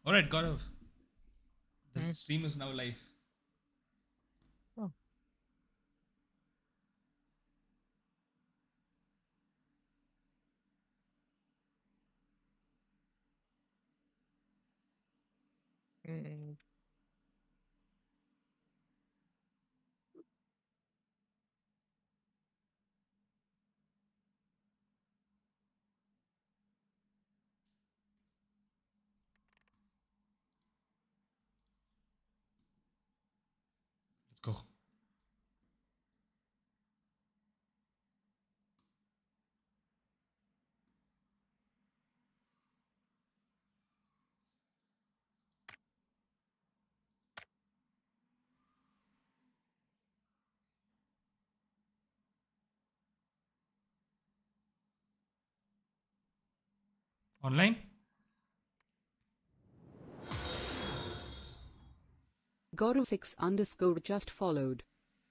All right, Gaurav. The Hmm. stream is now live. Oh. Mm, Let's go. Online? Goro6_ just followed.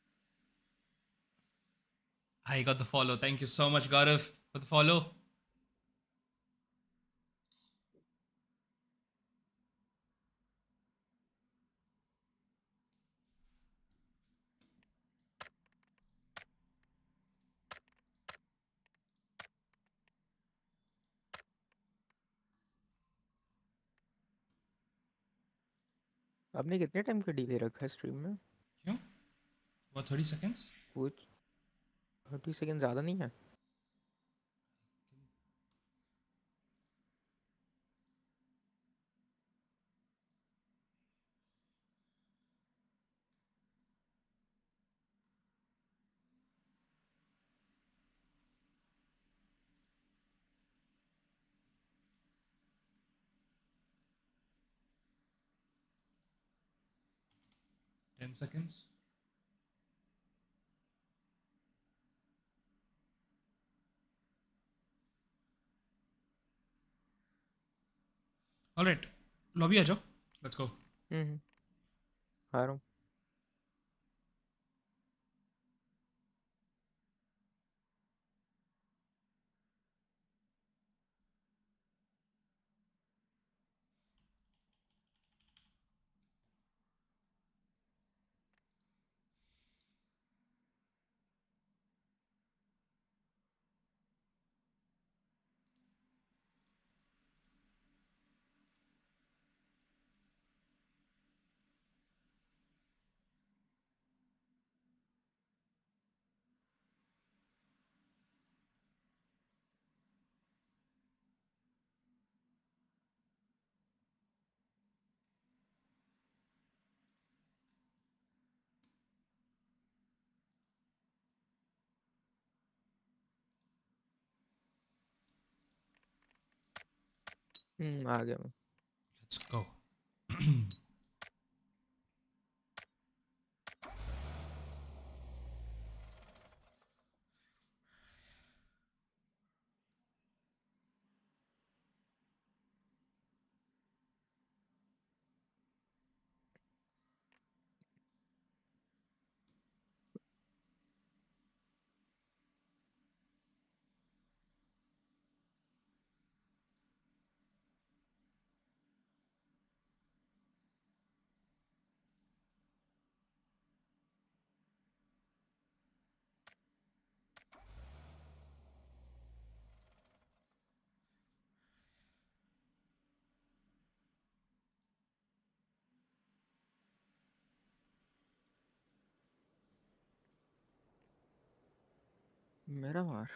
I got the follow. Thank you so much, Gaurav, for the follow. आपने कितने time का delay रखा है stream में? क्यों? What, 30 seconds? कुछ 30 second ज़्यादा नहीं है? Ten seconds? All right. Lobby आ जाओ. Let's go. हम्म, आ रहा हूँ. あगया मैं. Let's go. मेरा मार.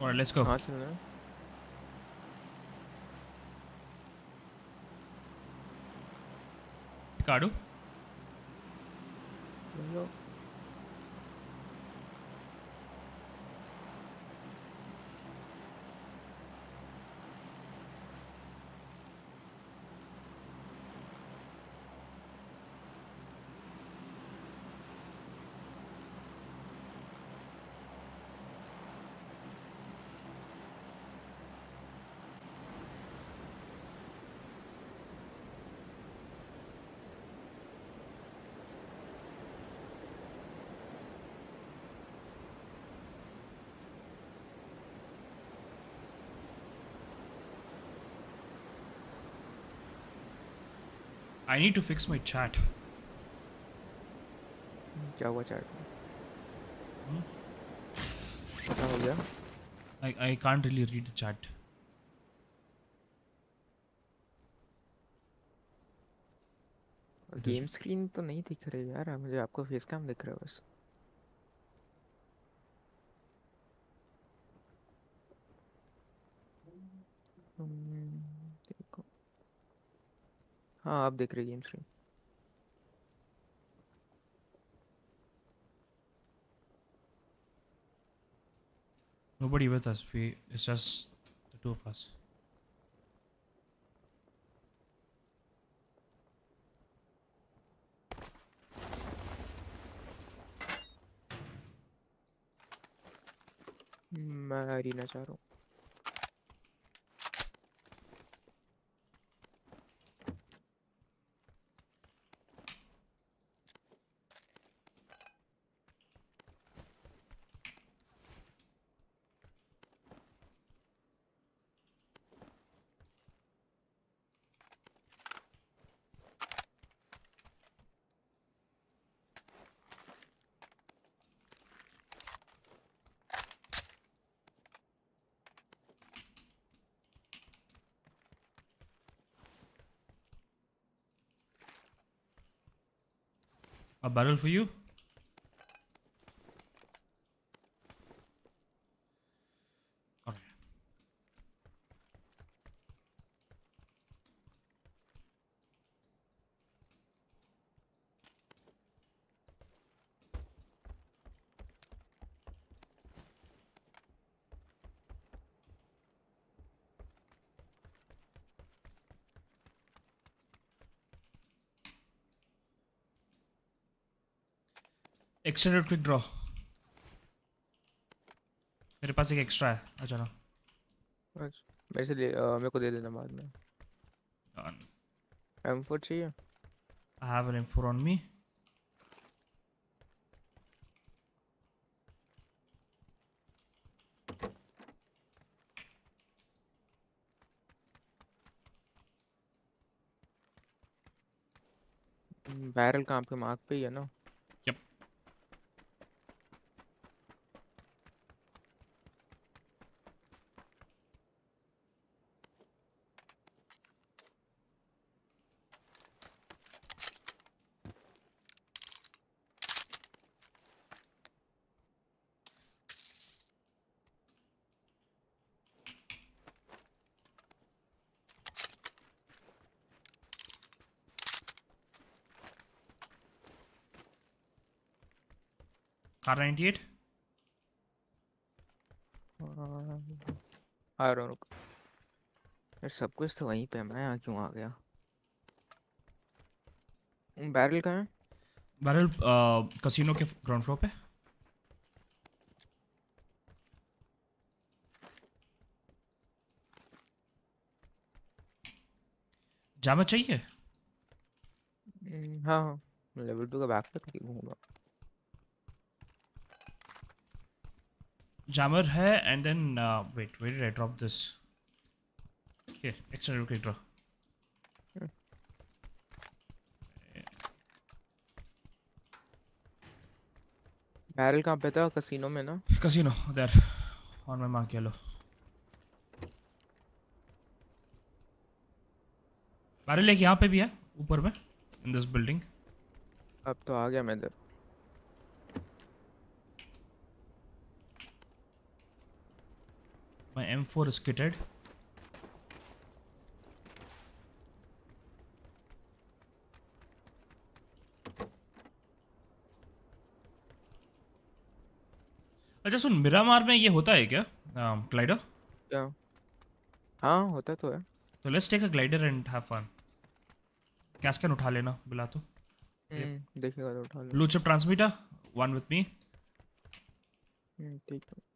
Alright, let's go. हाँ चलना है। Ricardo. चलो। I need to fix my chat. क्या हुआ चैट में? क्या हो गया? I can't really read the chat. Game screen तो नहीं दिख रही यार, मुझे आपको फेस कैम दिख रहा है बस। देखो, हाँ आप दिख रही game screen. Nobody with us. It's just the two of us. मैं अरीना चाह रहा हूँ। A barrel for you? Okay. Extended quick draw. मेरे पास एक एक्स्ट्रा है, अच्छा ना। बस मेरे से मेरे को दे देना बाद में। Done. M4 चाहिए? I have an M4 on me. Barrel कहाँ पे, मार्क पे ही है ना? Yep. Car 98. आ रहा हूँ, रुक। यार सब कुछ तो वहीं पे है, मैं यहाँ क्यों आ गया? बैरल कहाँ है? बैरल कसिनो के ग्राउंड फ्लोर पे। जामा चाहिए? हाँ हाँ, लेवल 2 का बैकपैक लेके घूमूंगा। Jammer है and then wait, where did I drop this? Here, extended quick draw. Barrel कहाँ पे था? कसिनो में ना? Casino there on my mark yellow. Barrel एक यहाँ पे भी है ऊपर में in this building. अब तो आ गया मैं इधर। My M4 is kitted. अच्छा सुन, मिरामार में ये होता है क्या ग्लाइडर? क्या? हाँ होता तो है। तो let's take a glider and have fun. Gas can उठा लेना बिला तो। देखेगा तो उठा ब्लू लूँगा। Chip transmitter, one with me. ठीक है।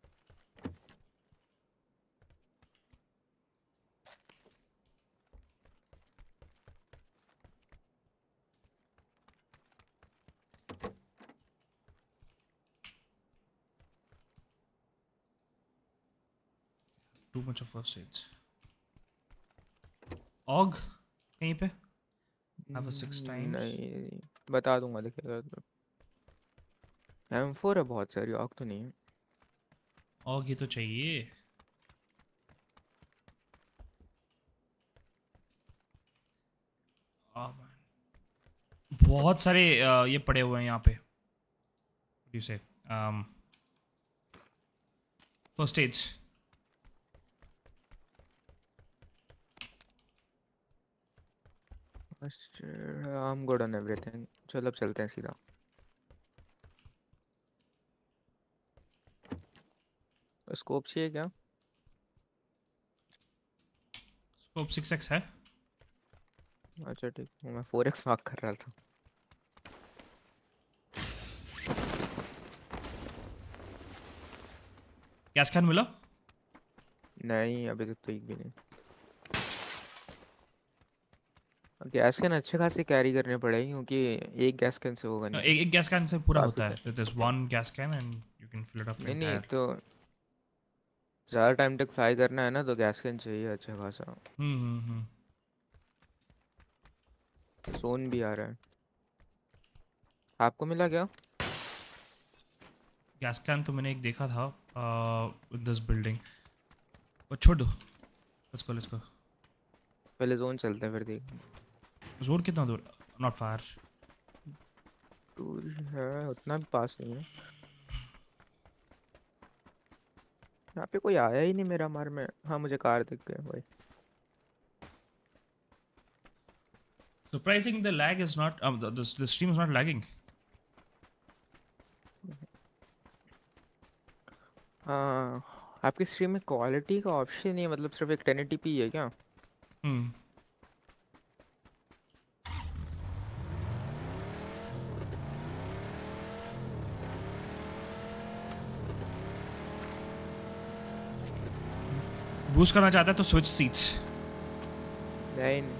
Too much of first aids. AUG कहीं पे? Have a 6 times. नहीं बता दूंगा, देखेगा तो। M4 है बहुत सारी, ऑक तो नहीं है। ऑग ही तो चाहिए। बहुत सारे ये पड़े हुए हैं यहाँ पे। Use first aids. I am good on everything. चलो अब चलते हैं सीधा। स्कोप चाहिए क्या? स्कोप 6x है। अच्छा ठीक है, मैं 4x मार्क कर रहा था। गैस कैन मिला? नहीं अभी तक तो एक भी नहीं। गैस कैन अच्छे खासे कैरी करने पड़ेगी, क्योंकि एक गैस कैन से होगा नहीं। एक गैस कैन से पूरा काफ़ी होता था। है। This one gas can and you can fill it up नहीं नहीं, एंटायर। तो ज़्यादा टाइम तक फ्राई करना है ना, तो गैस कैन चाहिए अच्छा खासा। हम्म। सोन भी आ रहा है। आपको मिला क्या? गैस कैन तो मैंने एक देखा था दिस बिल्डिंग। और छोड़ दो, लेट्स गो। पहले जोन चलते हैं फिर देख। जोर कितना दूर? Not far. दूर है, उतना भी पास नहीं है। यहाँ पे कोई आया ही नहीं मेरा मार में। हाँ मुझे कार दिख गया भाई। Surprising the lag is not the stream is not lagging. हाँ आपकी स्ट्रीम में क्वालिटी का ऑप्शन नहीं है, मतलब सिर्फ एक 1080p है क्या? Hmm. बूस्ट करना चाहता है तो स्विच सीट्स। नहीं नहीं।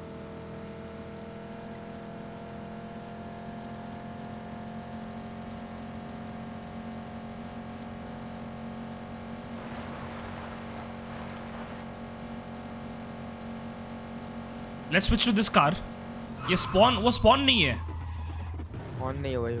Let's switch to this car. ये स्पॉन, वो स्पॉन नहीं है। ऑन नहीं है भाई।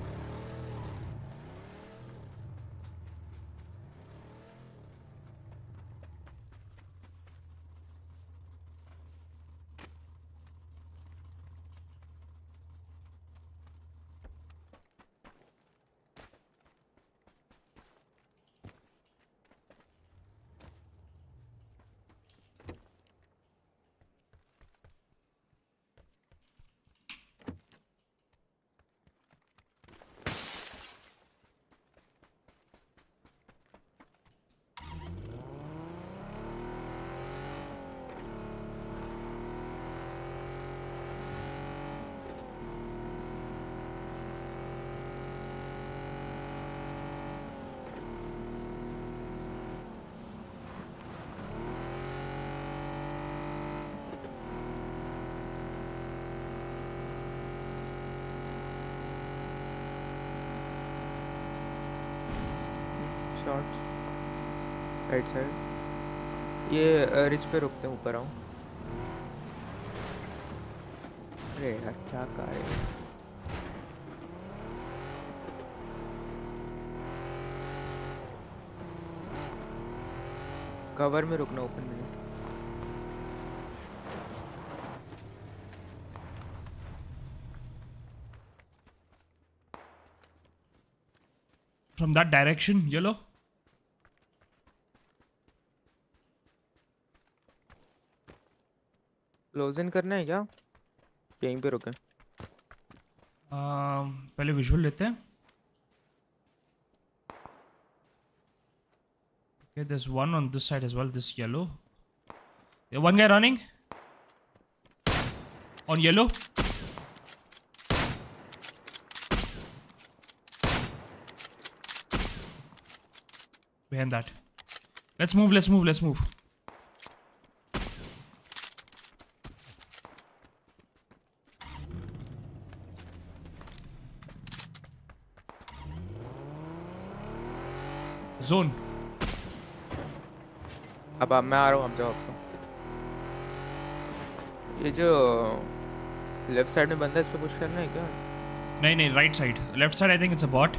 Short right side. ये रिच पे रुकते हैं, ऊपर आऊँ? अरे यार क्या कार है। कवर में रुकना, ओपन में नहीं। From that direction yellow. Close in करना है क्या? यहीं पे रुके। पहले विजुअल लेते हैं. Okay, there's one on this side as well, this yellow. One guy running on yellow. Behind that. Let's move, let's move, let's move. Zone. अब मैं आ रहा हूँ, आप जाओ आपको। ये जो लेफ्ट साइड में बंदा है, इस पे पुश करना है क्या? नहीं नहीं, right side. Left side I think it's a bot.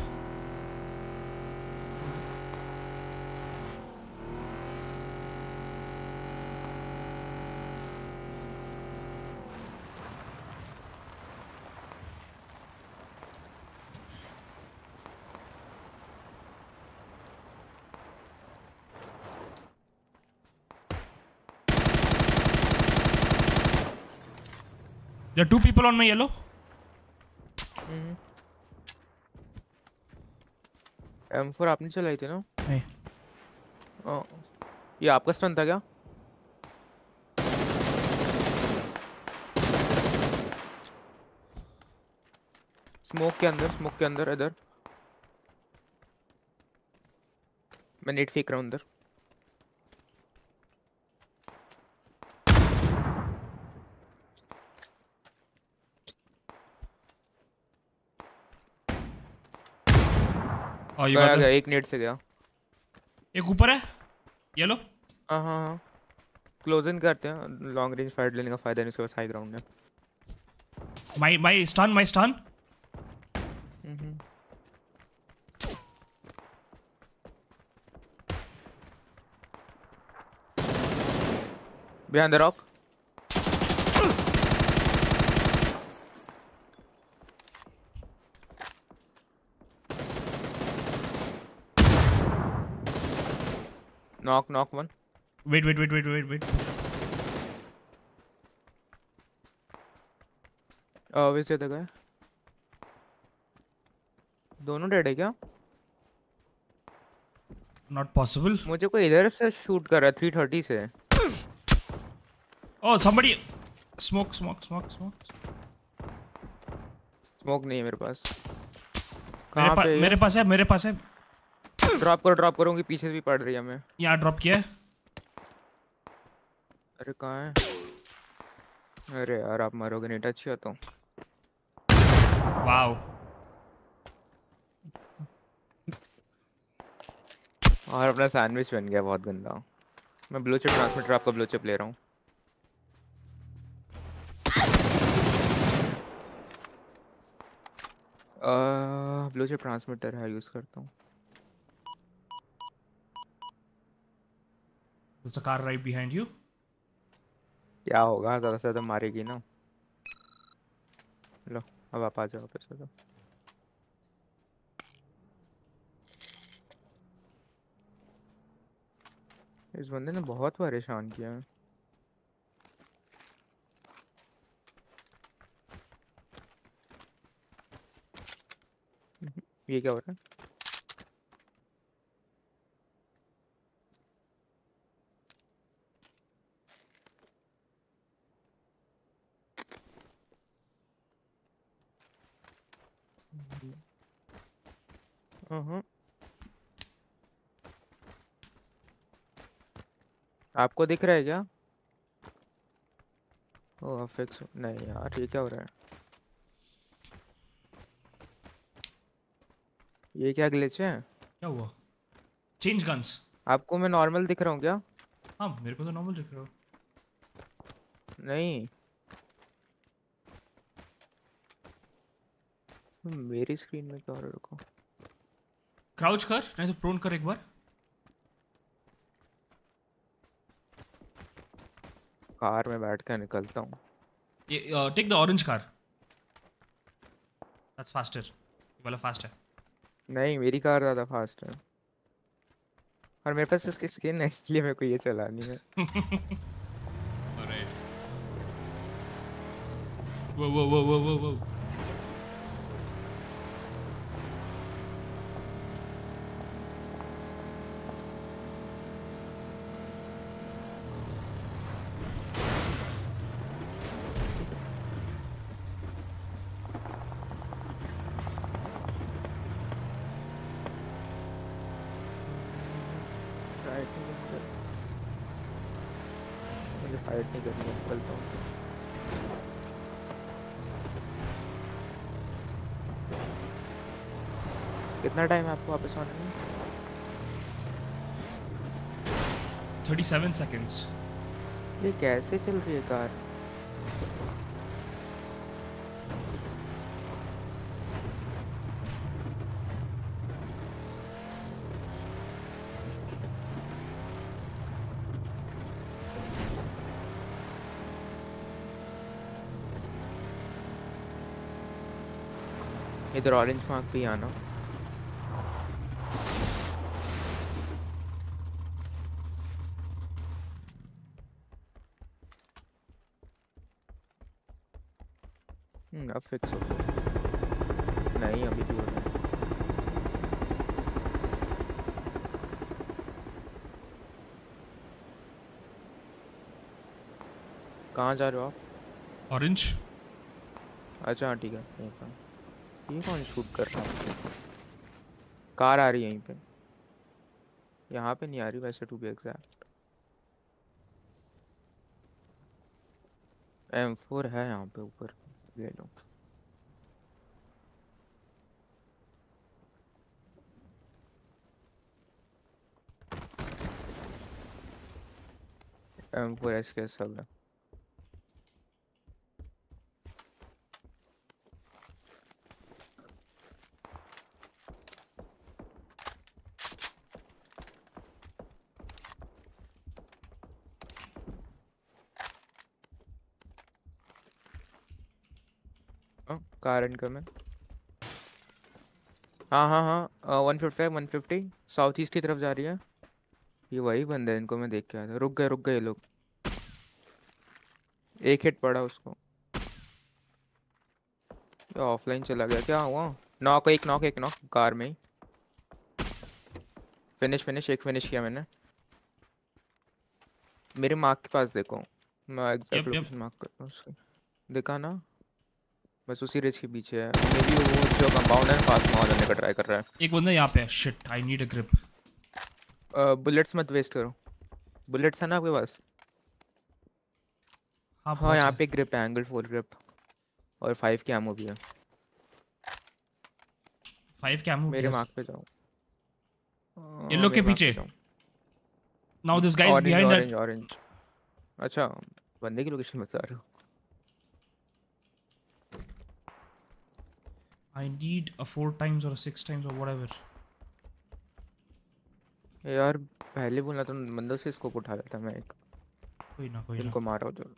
There are two people on my yellow. M4 आपने चलाई थी ना? नहीं. ओ, ये आपका स्टन था क्या? स्मोक के अंदर इधर। मैं नेट फेंक रहा हूँ अंदर। Oh, you गया got गया, the. एक नेट से गया। एक ऊपर है. येलो. हाँ हाँ हाँ, क्लोज इन करते हैं, लॉन्ग रेंज फाइट लेने का फायदा नहीं, उसके पास हाई ग्राउंड है। My stun, my stun. Behind the rock. Knock one. Wait. Where's the other guy? दोनों डेड है क्या? Not possible. मुझे कोई इधर से शूट कर रहा है 330 से। Oh, somebody. Smoke. स्मोक नहीं है मेरे पास। कहाँ पे है? मेरे पास है. ड्रॉप करूँगी, पीछे से भी पड़ रही है हमें। यहाँ ड्रॉप किया है. अरे कहाँ है? अरे यार आप मारोगे नहीं, टच किया तो। Wow. और अपना सैंडविच बन गया बहुत गंदा। मैं ब्लू चिप ट्रांसमिटर, आपका ब्लू चिप ले रहा हूँ। ब्लू चिप ट्रांसमिटर है, यूज करता हूँ। There's a car right behind you. क्या होगा, ज़्यादा से ज़्यादा मारेगी ना। लो अब आप आ जाओ वापस तो। इस बंदे ने बहुत परेशान किया है। ये क्या हो रहा है? आपको दिख रहा है क्या? ओह फिक्स नहीं यार, ये क्या हो रहा है? ये क्या ग्लिच है? क्या हुआ? Change guns. आपको मैं नॉर्मल दिख रहा हूँ क्या? हाँ, मेरे को तो नॉर्मल दिख रहा हो. नहीं, मेरी स्क्रीन में क्या हो रहा है? रुको। क्राउच कर, नहीं तो प्रोन कर एक बार. कार में बैठ कर निकलता हूँ। ये take the orange car. That's faster. ये वाला फास्ट है. नहीं, मेरी कार ज़्यादा फास्ट है और मेरे पास इसकी स्किन है, इसलिए मेरे को ये चलानी है। वो वो वो वो वो वो राइट नहीं करते, मुझे फाइट नहीं करनी है, निकलता हूँ। कितना टाइम है आपको वापस आने में? 37 seconds. ये कैसे चल रही है कार? इधर ऑरेंज मार्क पे ही आना। अब फिक्स हो गया। नहीं अभी भी हो रहा है। कहाँ जा रहे हो आप? Orange. अच्छा हाँ ठीक है, यहीं पर। ये कौन शूट कर रहा है? कार आ रही है यहीं पे। यहाँ पे नहीं आ रही वैसे, टू बी एग्जैक्ट। M4 है यहाँ पे ऊपर, ले लो। M4 SK सब है। कार इनकम है। हाँ हाँ हाँ, 155 150 साउथ ईस्ट की तरफ जा रही है। ये वही बंदे हैं, इनको मैं देख के आया था। रुक गए ये लोग। एक हिट पड़ा उसको। ये ऑफलाइन चला गया, क्या हुआ? एक नॉक कार में ही। फिनिश एक फिनिश किया मैंने। मेरे मार्क के पास देखो, मैं exact Yep, yep. Location mark करता हूँ उसकी। देखा ना? बस उसी रिच के पीछे है मे बी। वो जो कंपाउंड है पास में जाने का ट्राई कर रहा एक बंदा यहाँ पे है. Shit, I need a grip. है। बुलेट्स मत वेस्ट करो। बुलेट्स है ना आपके पास? हाँ, हाँ बहुत यहाँ है. पे ग्रिप है, एंगल 4 ग्रिप। और 5 की एमओ भी है। 5 camo भी मेरे है. मार्क पे जाओ। Yellow के मेरे मार्क पे पीछे. जाओ। Now this guy is orange behind that. Orange orange. अच्छा, बंदे की लोकेशन बता रहे हो? I need a 4 times or a 6 times or whatever. यार पहले बोलना तो बंदों से स्कोप उठा लेता मैं एक। कोई ना, कोई ना. जिनको मारा हो तो।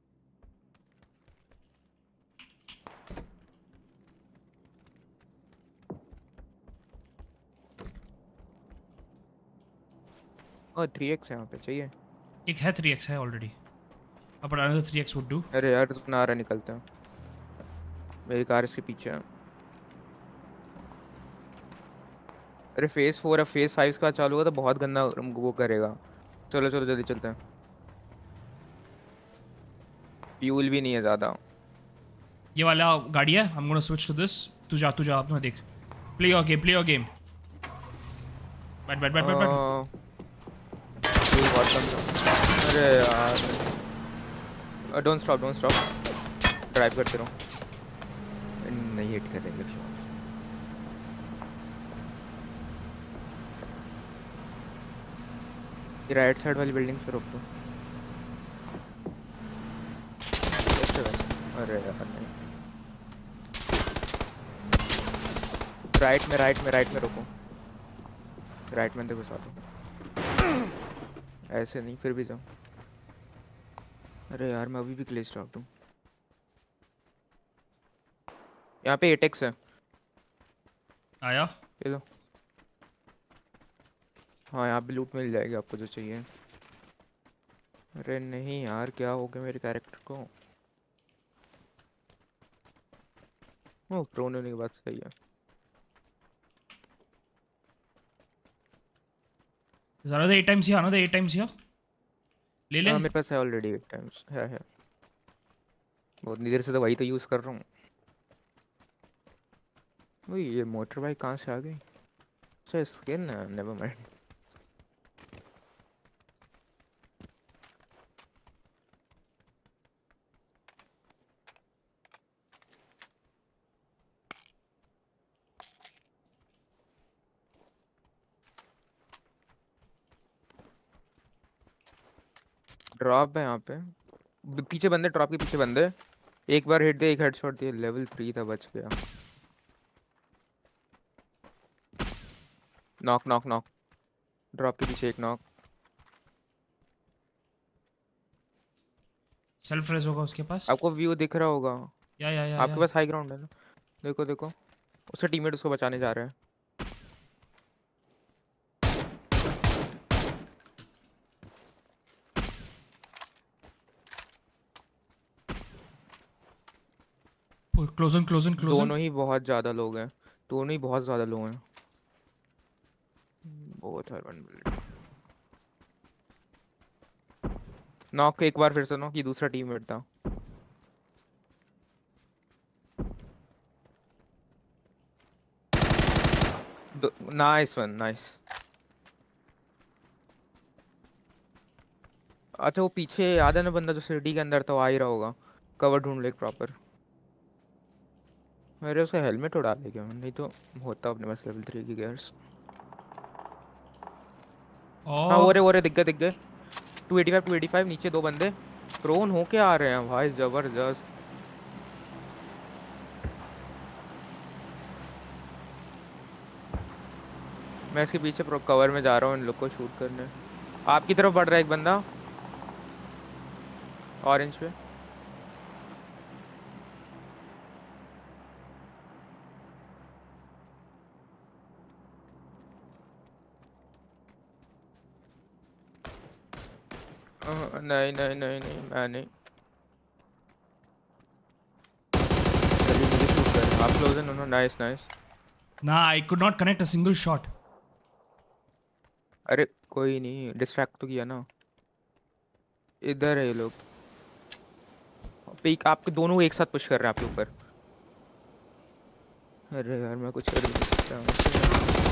और 3x यहाँ पे चाहिए। एक है 3x है already. But another 3x would do. अरे यार सुना आ रहा, निकलता है। मेरी कार इसके पीछे है। अरे फेस 4 है, फेस 5 का चालू हुआ तो बहुत गंदा वो करेगा। चलो चलो जल्दी चलते हैं। फ्यूल भी नहीं है ज़्यादा। ये वाला गाड़ी है. I'm gonna switch to this. तू जा अपना देख. Play your game. बैठ. फ्यूल बहुत कम था। अरे यार डोंट स्टॉप। ड्राइव करते रहो। नहीं हिट करेंगे। ये राइट साइड वाली बिल्डिंग पे रोक दो। अरे यार नहीं। राइट में रोको। राइट में देखो साथ। ऐसे नहीं, फिर भी जाओ। अरे यार मैं अभी भी ग्लिच्ड आउट हूँ। यहाँ पे 8x है। आया. ये लो। हाँ यहाँ पे लूट मिल जाएगी आपको जो चाहिए। अरे नहीं यार, क्या हो गया मेरे कैरेक्टर को? ओ प्रोन होने की बात सही है। another 8 times here, another 8 times here. ले ले। हाँ मेरे पास है ऑलरेडी 8 टाइम्स है। बहुत देर से तो वही तो यूज़ कर रहा हूँ। वही ये मोटर बाइक कहाँ से आ गई? अच्छा स्किन है, नेवर माइंड। ड्रॉप है यहाँ पे। पीछे बंदे, ड्रॉप के पीछे बंदे। एक बार हिट दे, एक हेडशॉट दिए, लेवल 3 था, बच गया। Knock knock knock. ड्रॉप के पीछे एक नॉक। सेल्फ रेज होगा उसके पास। आपको व्यू दिख रहा होगा। या। आपके पास हाई ग्राउंड है ना? देखो देखो, उसका टीममेट उसको बचाने जा रहा है। क्लोजन क्लोजन क्लोजन। दोनों ही बहुत ज्यादा लोग हैं। दोनों ही बहुत ज्यादा लोग हैं। बहुत है बंदे। नॉक एक बार फिर से नॉक, ये दूसरा टीममेट था। Nice one, nice. अच्छा वो पीछे याद है ना बंदा जो सिटी के अंदर था, वो आ ही रहा होगा। कवर ढूंढ ले प्रॉपर। मेरे उसका हेलमेट उड़ा ले क्या, नहीं तो होता अपने पास लेवल 3 की गियर्स। हाँ ओ वो रे दिख गए दिख गए। 285 285 नीचे दो बंदे। प्रोन होके आ रहे हैं भाई, जबरदस्त। मैं इसके पीछे कवर में जा रहा हूँ इन लोग को शूट करने। आपकी तरफ बढ़ रहा है एक बंदा, ऑरेंज पे। नहीं नहीं नहीं नहीं, मैं नहीं। चलिए मुझे शूट कर रहे हैं। आप क्लोज हैं? Nice nice. ना, I could not connect a single shot. अरे कोई नहीं, डिस्ट्रैक्ट तो किया ना। इधर है ये लोग। पीक आपके दोनों एक साथ पुश कर रहे हैं आपके ऊपर। अरे यार मैं कुछ कर नहीं सकता।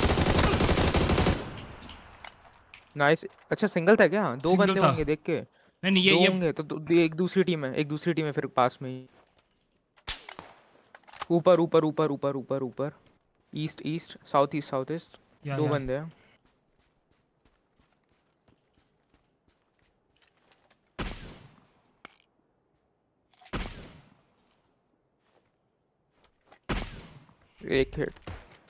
नाइस। अच्छा सिंगल था क्या? दो सिंगल बंदे था। होंगे देख के। नहीं नहीं, दो ये होंगे तो एक दूसरी टीम है, एक दूसरी टीम है फिर पास में ही। ऊपर ऊपर ऊपर ऊपर ऊपर ऊपर। East east south east south east. दो या। बंदे हैं। एक हिट।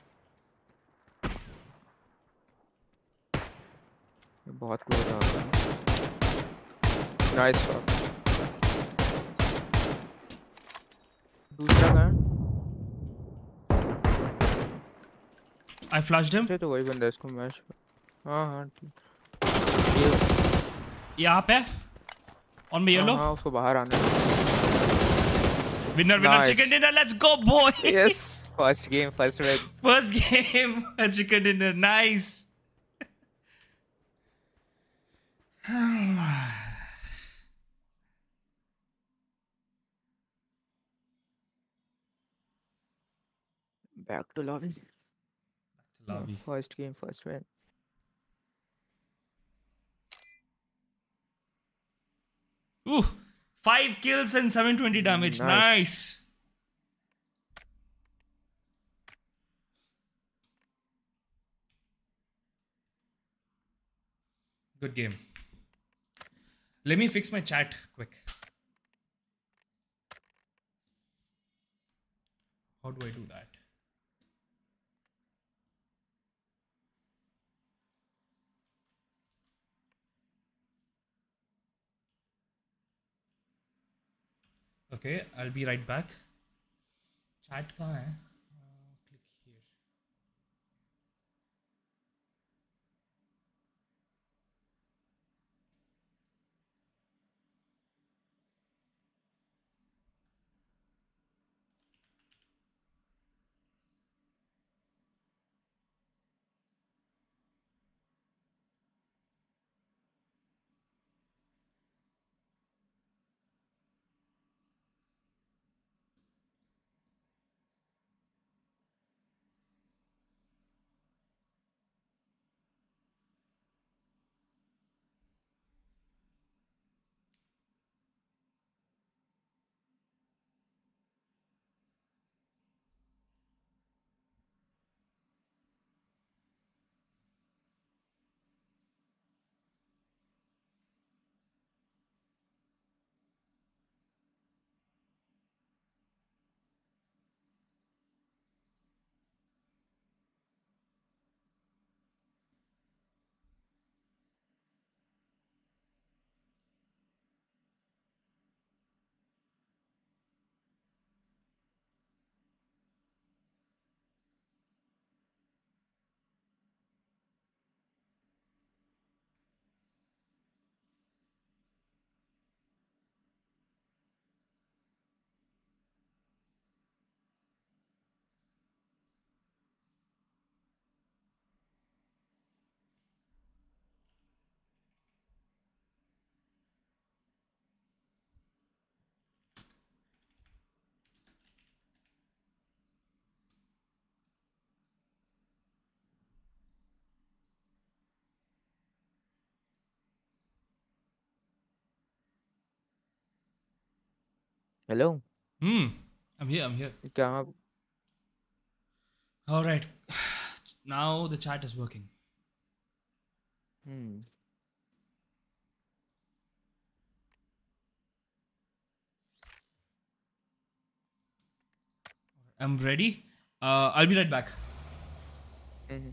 बहुत क्लोज आ रहा है। Nice shot. दूसरा कहाँ है? I flashed him. अच्छा तो वही बंदा है, इसको मैच। हाँ हाँ ठीक। ये। यहाँ पे ऑन में हाँ येलो। हाँ उसको बाहर आना है। Winner winner nice. Chicken dinner, let's go boy. Yes. First game first win. First game chicken dinner, nice. Back to lobby. Lobby. First game first win. Ooh, 5 kills and 720 damage. नाइस। Nice. Good game. Let me fix my chat quick. How do I do that? Okay, I'll be right back. Chat कहाँ है? Click here. Hello. I'm here, I'm here. क्या? All right. Now the chat is working. Hmm. I'm ready. I'll be right back. Hmm.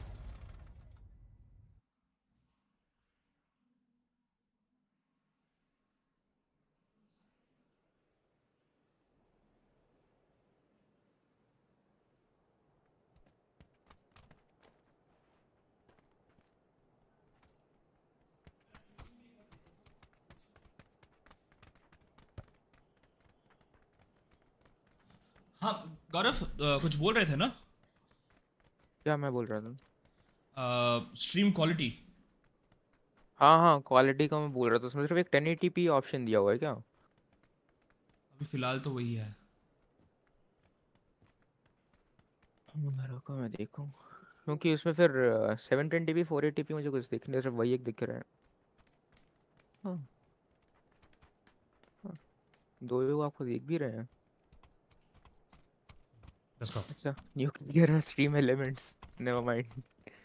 हाँ गौरव, कुछ बोल रहे थे ना? क्या मैं बोल रहा था? Stream quality. हाँ हाँ, क्वालिटी का मैं बोल रहा था। उसमें सिर्फ एक 1080p ऑप्शन दिया हुआ है क्या? अभी फिलहाल तो वही है। रुको मैं देखूँ। क्योंकि उसमें फिर 720p 480p मुझे कुछ दिख नहीं, सिर्फ वही एक दिख रहा है। हाँ। हाँ, दो लोग आपको देख भी रहे हैं। Let's go. अच्छा, nuclear stream elements, never mind.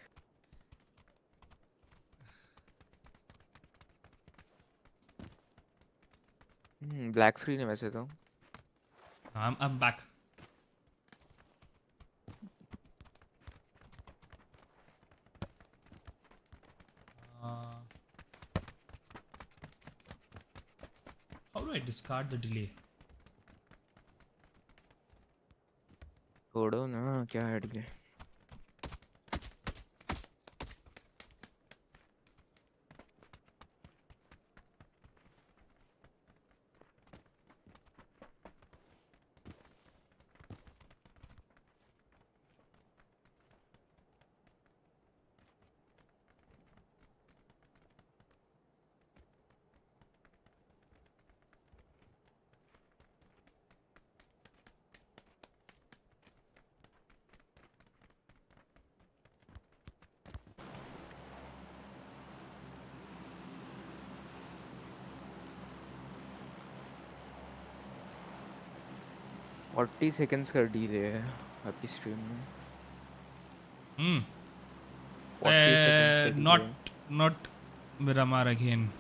Black screen है वैसे तो। I'm back. Uh, how do I discard the delay? छोड़ो ना, क्या हट गया। 40 सेकंड्स का डिले है आपकी स्ट्रीम में। Hmm. 40 सेकंड्स का डिले Not है। not Miramar again.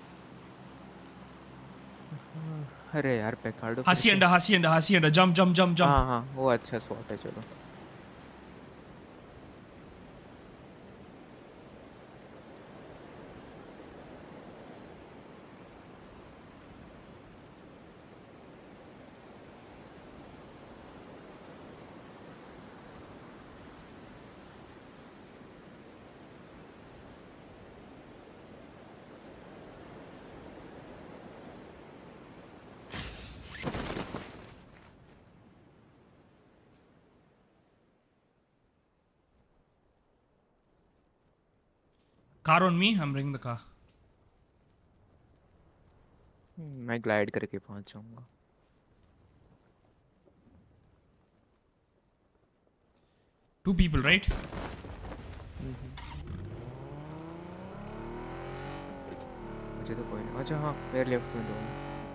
अरे यार, पेकार्डो फिर से। Hacienda, Hacienda, Hacienda. Jump, jump, jump, jump. हाँ हाँ, वो अच्छा स्पॉट है, चलो। Car on me. I'm bringing the car. मैं ग्लाइड करके पहुंच जाऊंगा। Two people, right? मुझे तो कोई नहीं। अच्छा हाँ, मेरे लेफ्ट में दो हैं।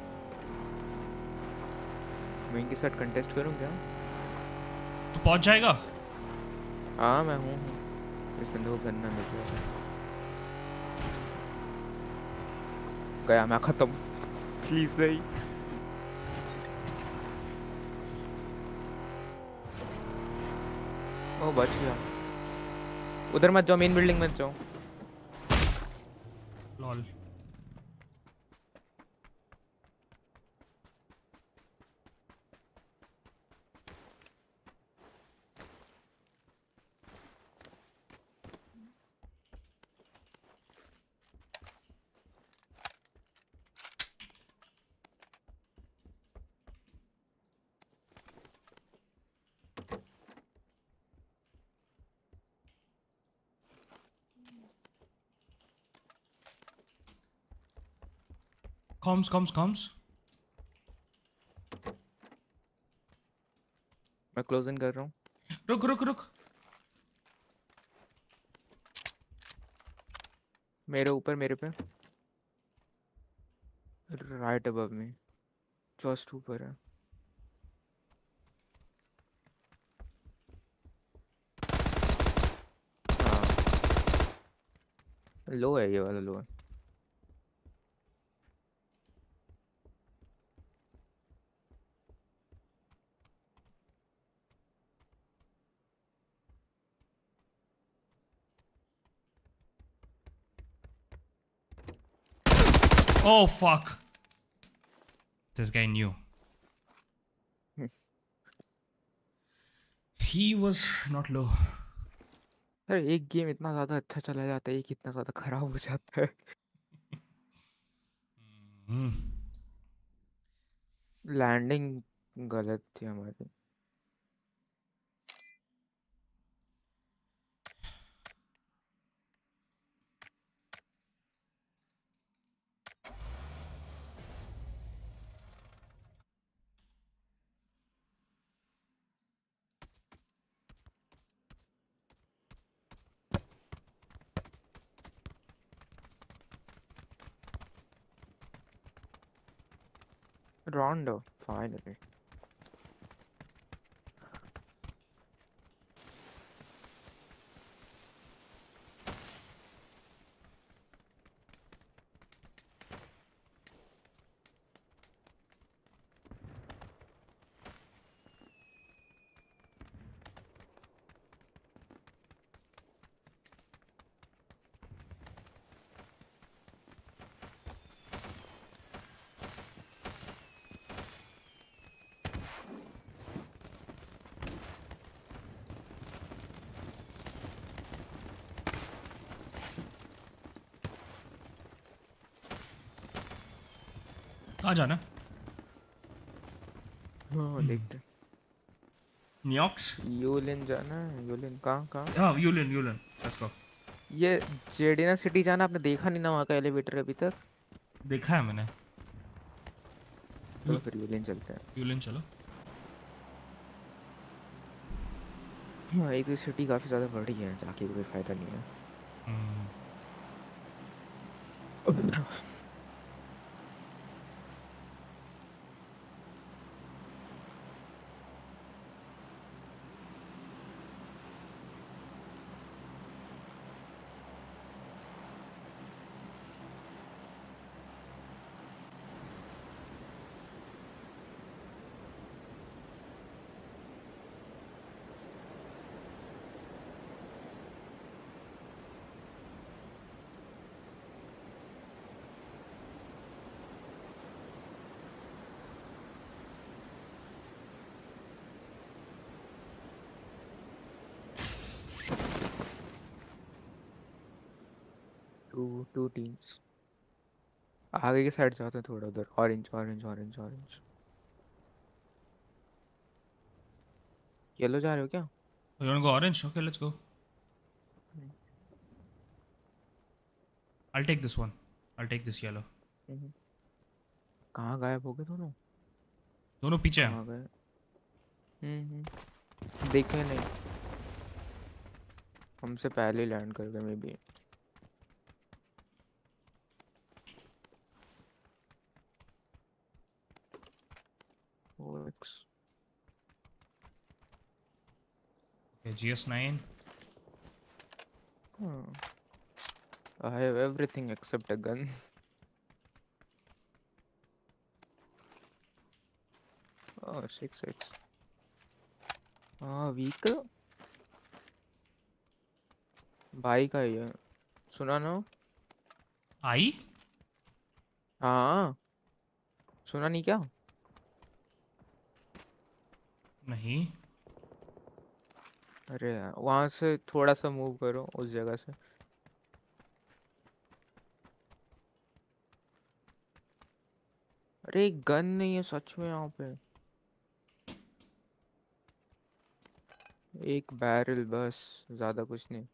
मैं इनके साथ कंटेस्ट करूँ क्या? तो पहुंच जाएगा। हाँ मैं हूँ। इस बंदे को गन्ना मिल रहा है। गया मैं, खत्म। प्लीज नहीं। ओ बच गया। उधर मत जाओ, मेन बिल्डिंग मत जाओ। Lol. Comms, comms, comms. मैं क्लोजिंग कर रहा हूँ। रुक रुक रुक। मेरे ऊपर, मेरे पे, राइट अबव में। जस्ट ऊपर है। हाँ लो है, ये वाला लो है। Oh fuck. This guy knew. He was not low. अरे एक गेम इतना ज्यादा अच्छा चला जाता है, एक इतना ज्यादा खराब हो जाता है। Hmm. लैंडिंग गलत थी हमारी। Rondo finally. कहाँ जाना? हाँ देखते हैं। न्यूयॉर्क्स? यूलिन जाना है, यूलिन कहाँ कहाँ? हाँ, यूलिन यूलिन। Let's go. ये जेडिना सिटी जाना, आपने देखा नहीं ना वहाँ का एलिवेटर अभी तक? देखा है मैंने। चलो फिर यूलिन चलते हैं। यूलिन चलो। हाँ एक तो सिटी काफ़ी ज़्यादा बड़ी है, जाके कोई फ़ायदा नहीं है। Hmm. 2 टीम्स आगे की साइड जाते हैं थोड़ा, उधर orange orange orange orange. Yellow जा रहे हो क्या? You want to go orange? Okay, let's go. Hmm, I'll take this one. I'll take this yellow. हम्म। कहाँ गायब हो गए दोनों? दोनों पीछे हैं। कहाँ गए? देखे नहीं, हमसे पहले लैंड कर गए मे बी। ओएक्स। Okay, GS9. I have everything except a gun. Oh 6x। हाँ व्हीकल भाई का ही है, सुना ना? आई? हाँ सुना नहीं क्या? नहीं। अरे यार वहाँ से थोड़ा सा मूव करो उस जगह से। अरे गन नहीं है सच में यहाँ पे, एक बैरल बस, ज्यादा कुछ नहीं।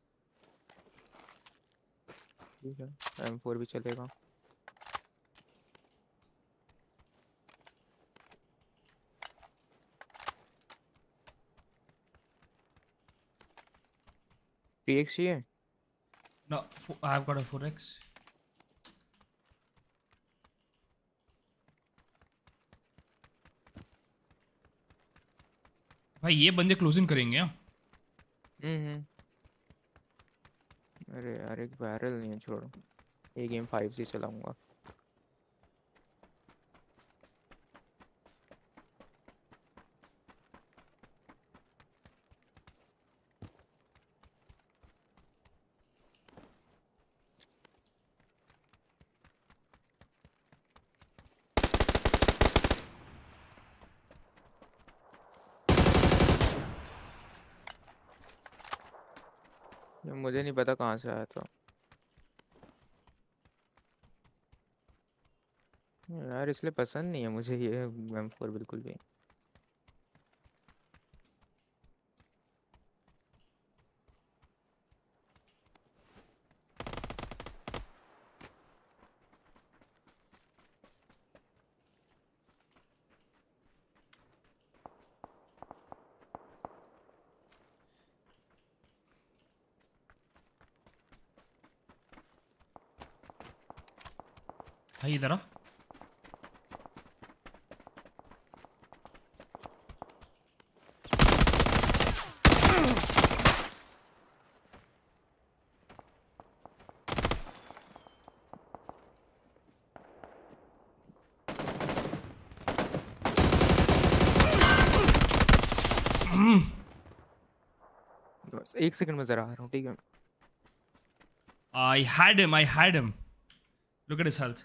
ठीक है M4 भी चलेगा। TX चाहिए? No, I've got a 4x. भाई ये बंदे क्लोजिंग करेंगे हाँ? हम्म। अरे यार एक बैरल नहीं है, छोड़ो। ये गेम 5 से चलाऊंगा। ये मुझे नहीं पता कहाँ से आया था यार, इसलिए पसंद नहीं है मुझे ये M4 बिल्कुल भी। भाई इधर आ। बस 1 सेकंड में जरा आ रहा हूँ, ठीक है। I had him. Look at his health.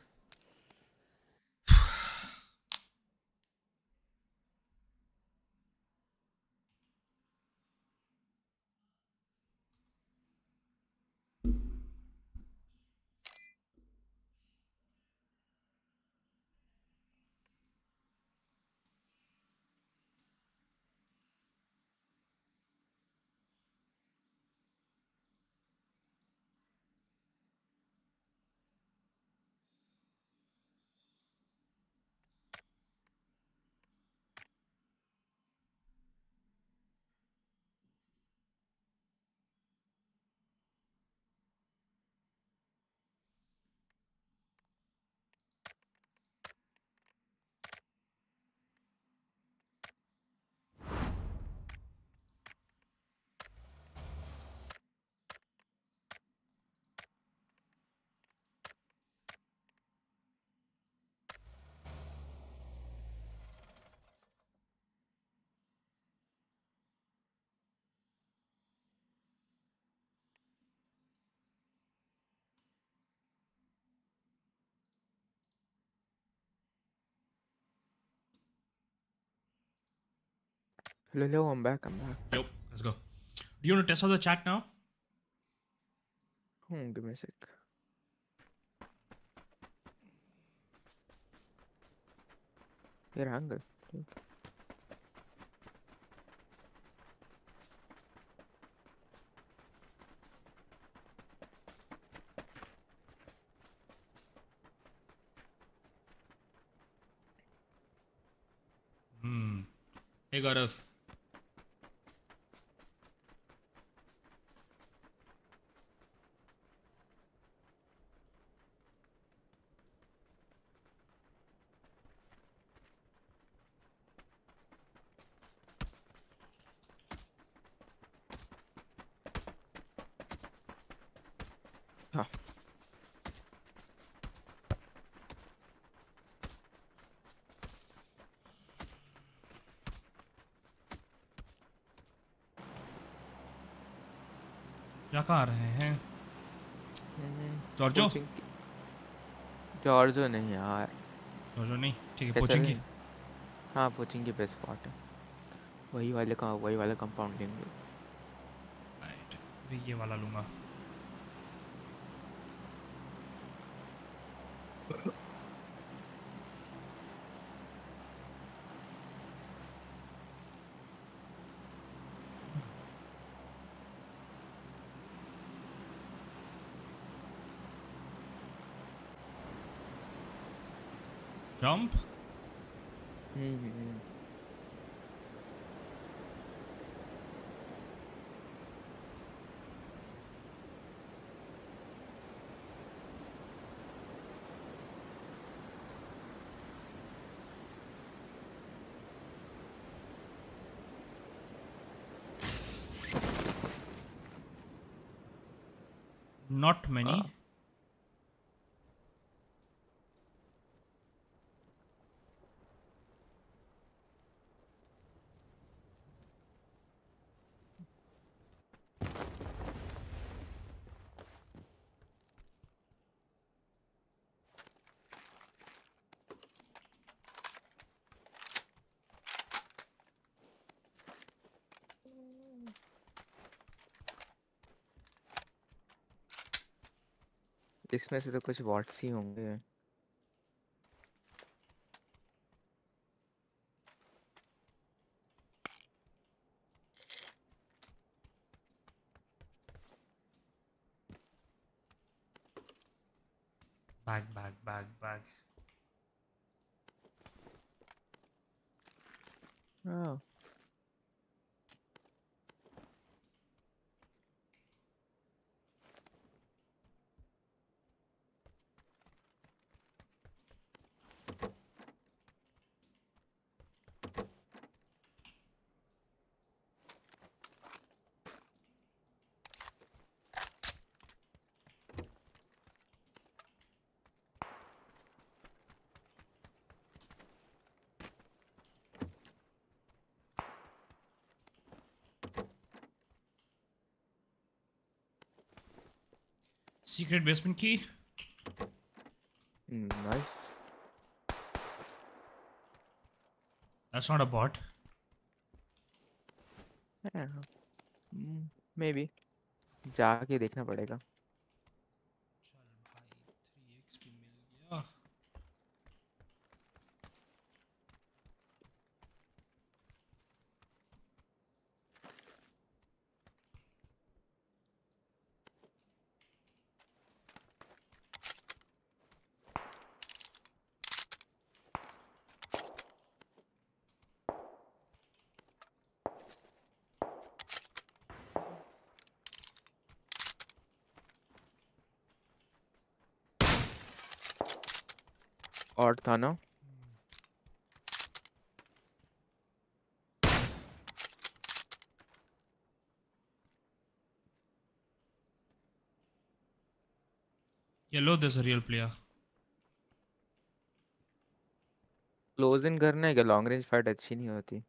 Low, I'm back। Yo, let's go. Do you want to test out the chat now? give me a sec। ये रहा, ठीक। Hmm. Hey Gaurav. हाँ। क्या कहाँ रहे हैं? जॉर्जो? कोचिंग। जॉर्जो नहीं यार। जॉर्जो नहीं, ठीक है, क्या चल पोचिंग रहा की। है? हाँ, कोचिंग की बेस्ट स्पॉट है। वही वाला कंपाउंड लेंगे। राइट, अभी ये वाला लूँगा। जंप। हम्म। Not many. इसमें से तो कुछ वॉट्स ही होंगे। Bag. हाँ। Secret basement key. Nice. That's not a bot. Maybe जाके देखना पड़ेगा। चल भाई 3x भी मिल गया। और था ना। Yellow, there's a real player. Close in करना है क्या? लॉन्ग रेंज फाइट अच्छी नहीं होती।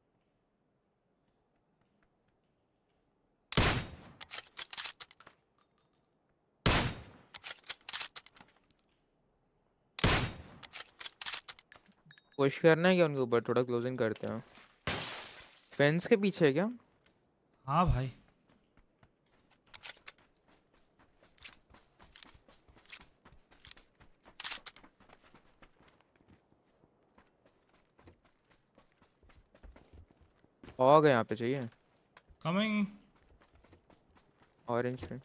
पुश करना है क्या उनके ऊपर? थोड़ा क्लोज इन करते हैं। फेंस के पीछे है क्या? हाँ भाई। फॉग है यहाँ पे, चाहिए? Coming. ऑरेंज में।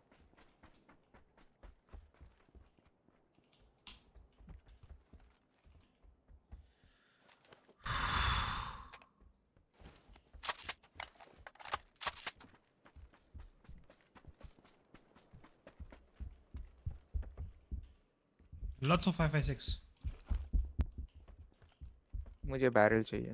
Lots of 556. मुझे बैरल चाहिए।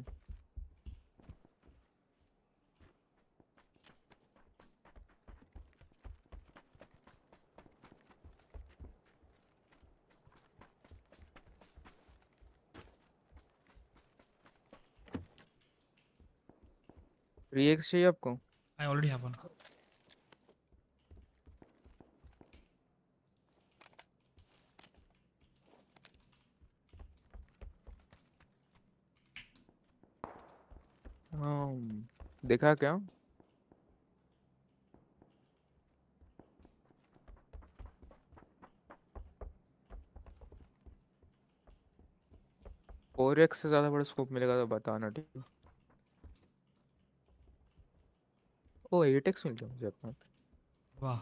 रिएक्स चाहिए आपको? I already have one. हाँ। देखा क्या? और एक्स से ज्यादा बड़ा स्कोप मिलेगा तो बताना, ठीक है? ओ 8x मिल गया मुझे अपना। वाह।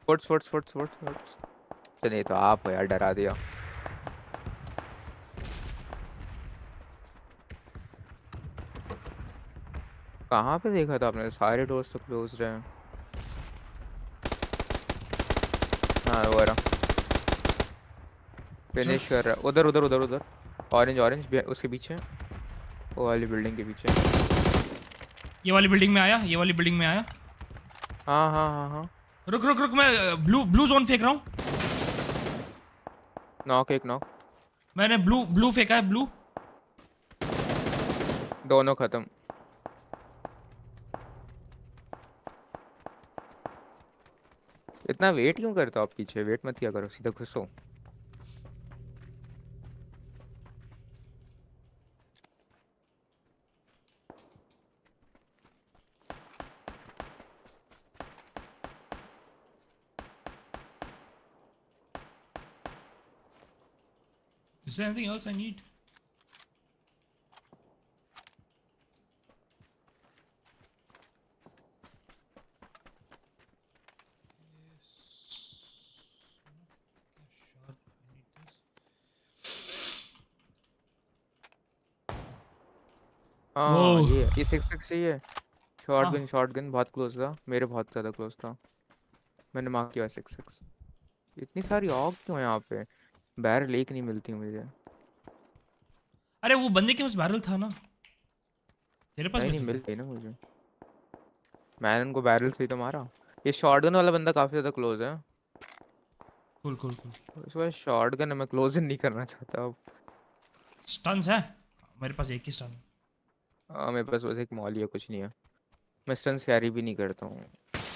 Foots foots foots foots foots. चलिए तो आप हो यार, डरा दिया। कहाँ पे देखा था आपने? सारे डोर्स तो क्लोज रहे हैं। हाँ वो रहा। चल, फिनिश कर रहा है। उधर उधर उधर उधर। ऑरेंज ऑरेंज उसके पीछे। वो वाली बिल्डिंग के पीछे। ये वाली बिल्डिंग में आया, ये वाली बिल्डिंग में आया। हाँ हाँ हाँ हाँ। रुक रुक रुक, मैं ब्लू ब्लू जोन फेंक रहा हूँ। नॉक, एक नॉक। मैंने ब्लू ब्लू फेंका है, ब्लू। दोनों खत्म। इतना वेट क्यों करते हो आप? पीछे वेट मत किया करो, सीधा घुसो। Is there anything else I need? Sharp, I need this. हाँ Whoa. ये सिक्स सिक्स चाहिए। हाँ, शॉटगन बहुत क्लोज था मेरे, बहुत ज़्यादा क्लोज था। मैंने मार्क किया सिक्स सिक्स। इतनी सारी ऑग क्यों है यहाँ पे? बैरल एक नहीं मिलती मुझे। अरे वो बंदे के पास बैरल था ना, तेरे पास नहीं भी नहीं तो मिल था। गई ना मुझे। मैंने उनको बैरल से ही तो मारा। ये शॉटगन वाला बंदा काफ़ी ज़्यादा क्लोज है। Cool cool cool. इस बार शॉटगन है, मैं क्लोज इन नहीं करना चाहता अब। स्टन्स है, मेरे पास एक ही स्टन। मेरे पास बस एक मॉल या कुछ नहीं है। मैं स्टंस कैरी भी नहीं करता हूँ।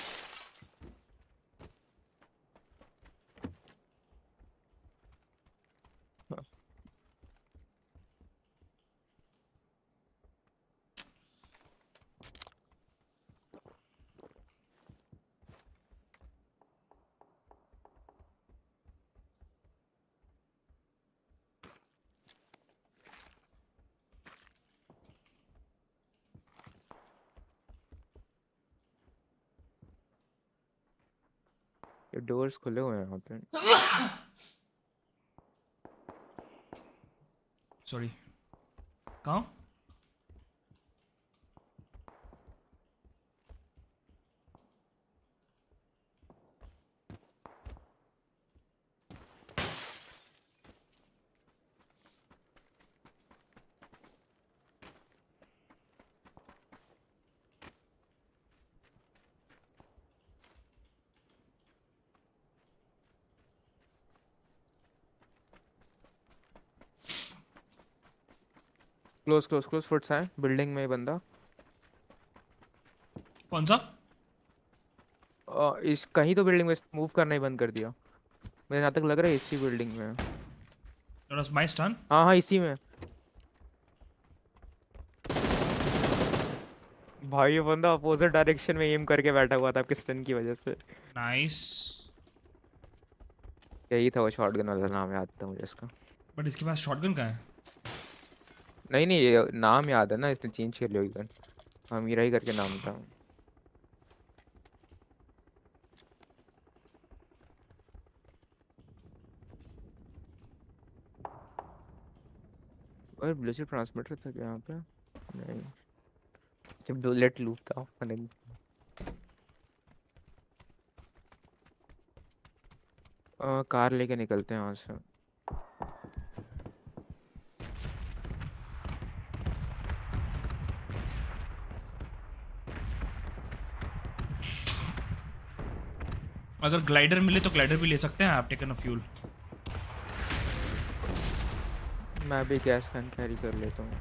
ये डोर्स खुले हुए हैं यहाँ पे। सॉरी, कहाँ? क्लोज क्लोज क्लोज फुट्स है बिल्डिंग में बंदा। कौन सा? इस कहीं तो बिल्डिंग में मूव करना ही बंद कर दिया। मुझे जहाँ तक लग रहा है इसी बिल्डिंग में है। That was my stun. हाँ हाँ इसी में। भाई ये बंदा अपोजिट डायरेक्शन में एम करके बैठा हुआ था आपके स्टन की वजह से। Nice. यही था वो शॉटगन वाला, नाम याद था मुझे इसका। बट इसके पास शॉटगन कहाँ है? नहीं नहीं ये नाम याद है ना, इसने चेंज कर लिया गन। हाँ मीरा ही करके नाम था। और ब्लूटूथ ट्रांसमीटर था क्या यहाँ पे? नहीं। जब बुलेट लूप था नहीं। कार लेके निकलते हैं यहाँ से। अगर ग्लाइडर मिले तो ग्लाइडर भी ले सकते हैं। आप टेकन अ फ्यूल। मैं भी गैस कैन कैरी कर लेता हूँ।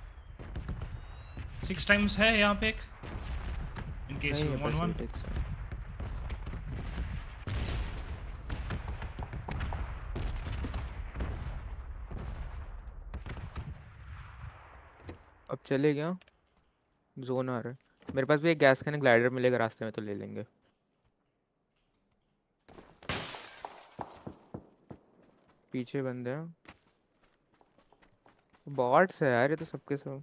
6 टाइम्स है यहाँ पे एक, इन केस नहीं यू मेरे वांट पास वन। 8x है। अब चले गया। जोन आ रहा है मेरे पास भी। एक गैस कैन ग्लाइडर मिलेगा रास्ते में तो ले लेंगे। पीछे बंदे हैं। बॉट्स है यार ये तो सबके सब।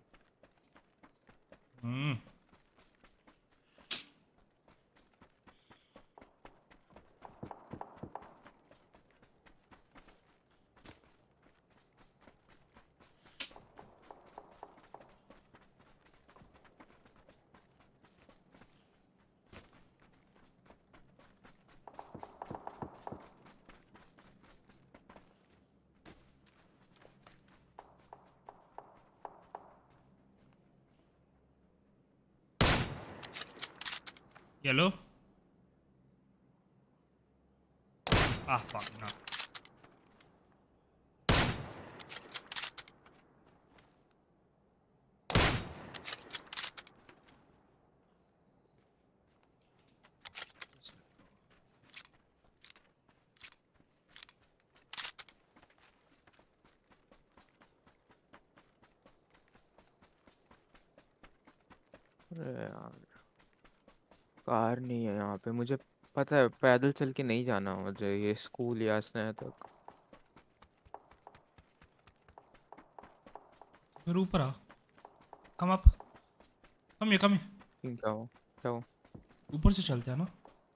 येलो। फक ना। अरे यार, कार नहीं है यहाँ पे। मुझे पता है पैदल चल के नहीं जाना मुझे ये स्कूल या स्नेह तक। फिर ऊपर आ। Come up. कम ये। क्या हो, क्या हो? ऊपर से चलते हैं ना।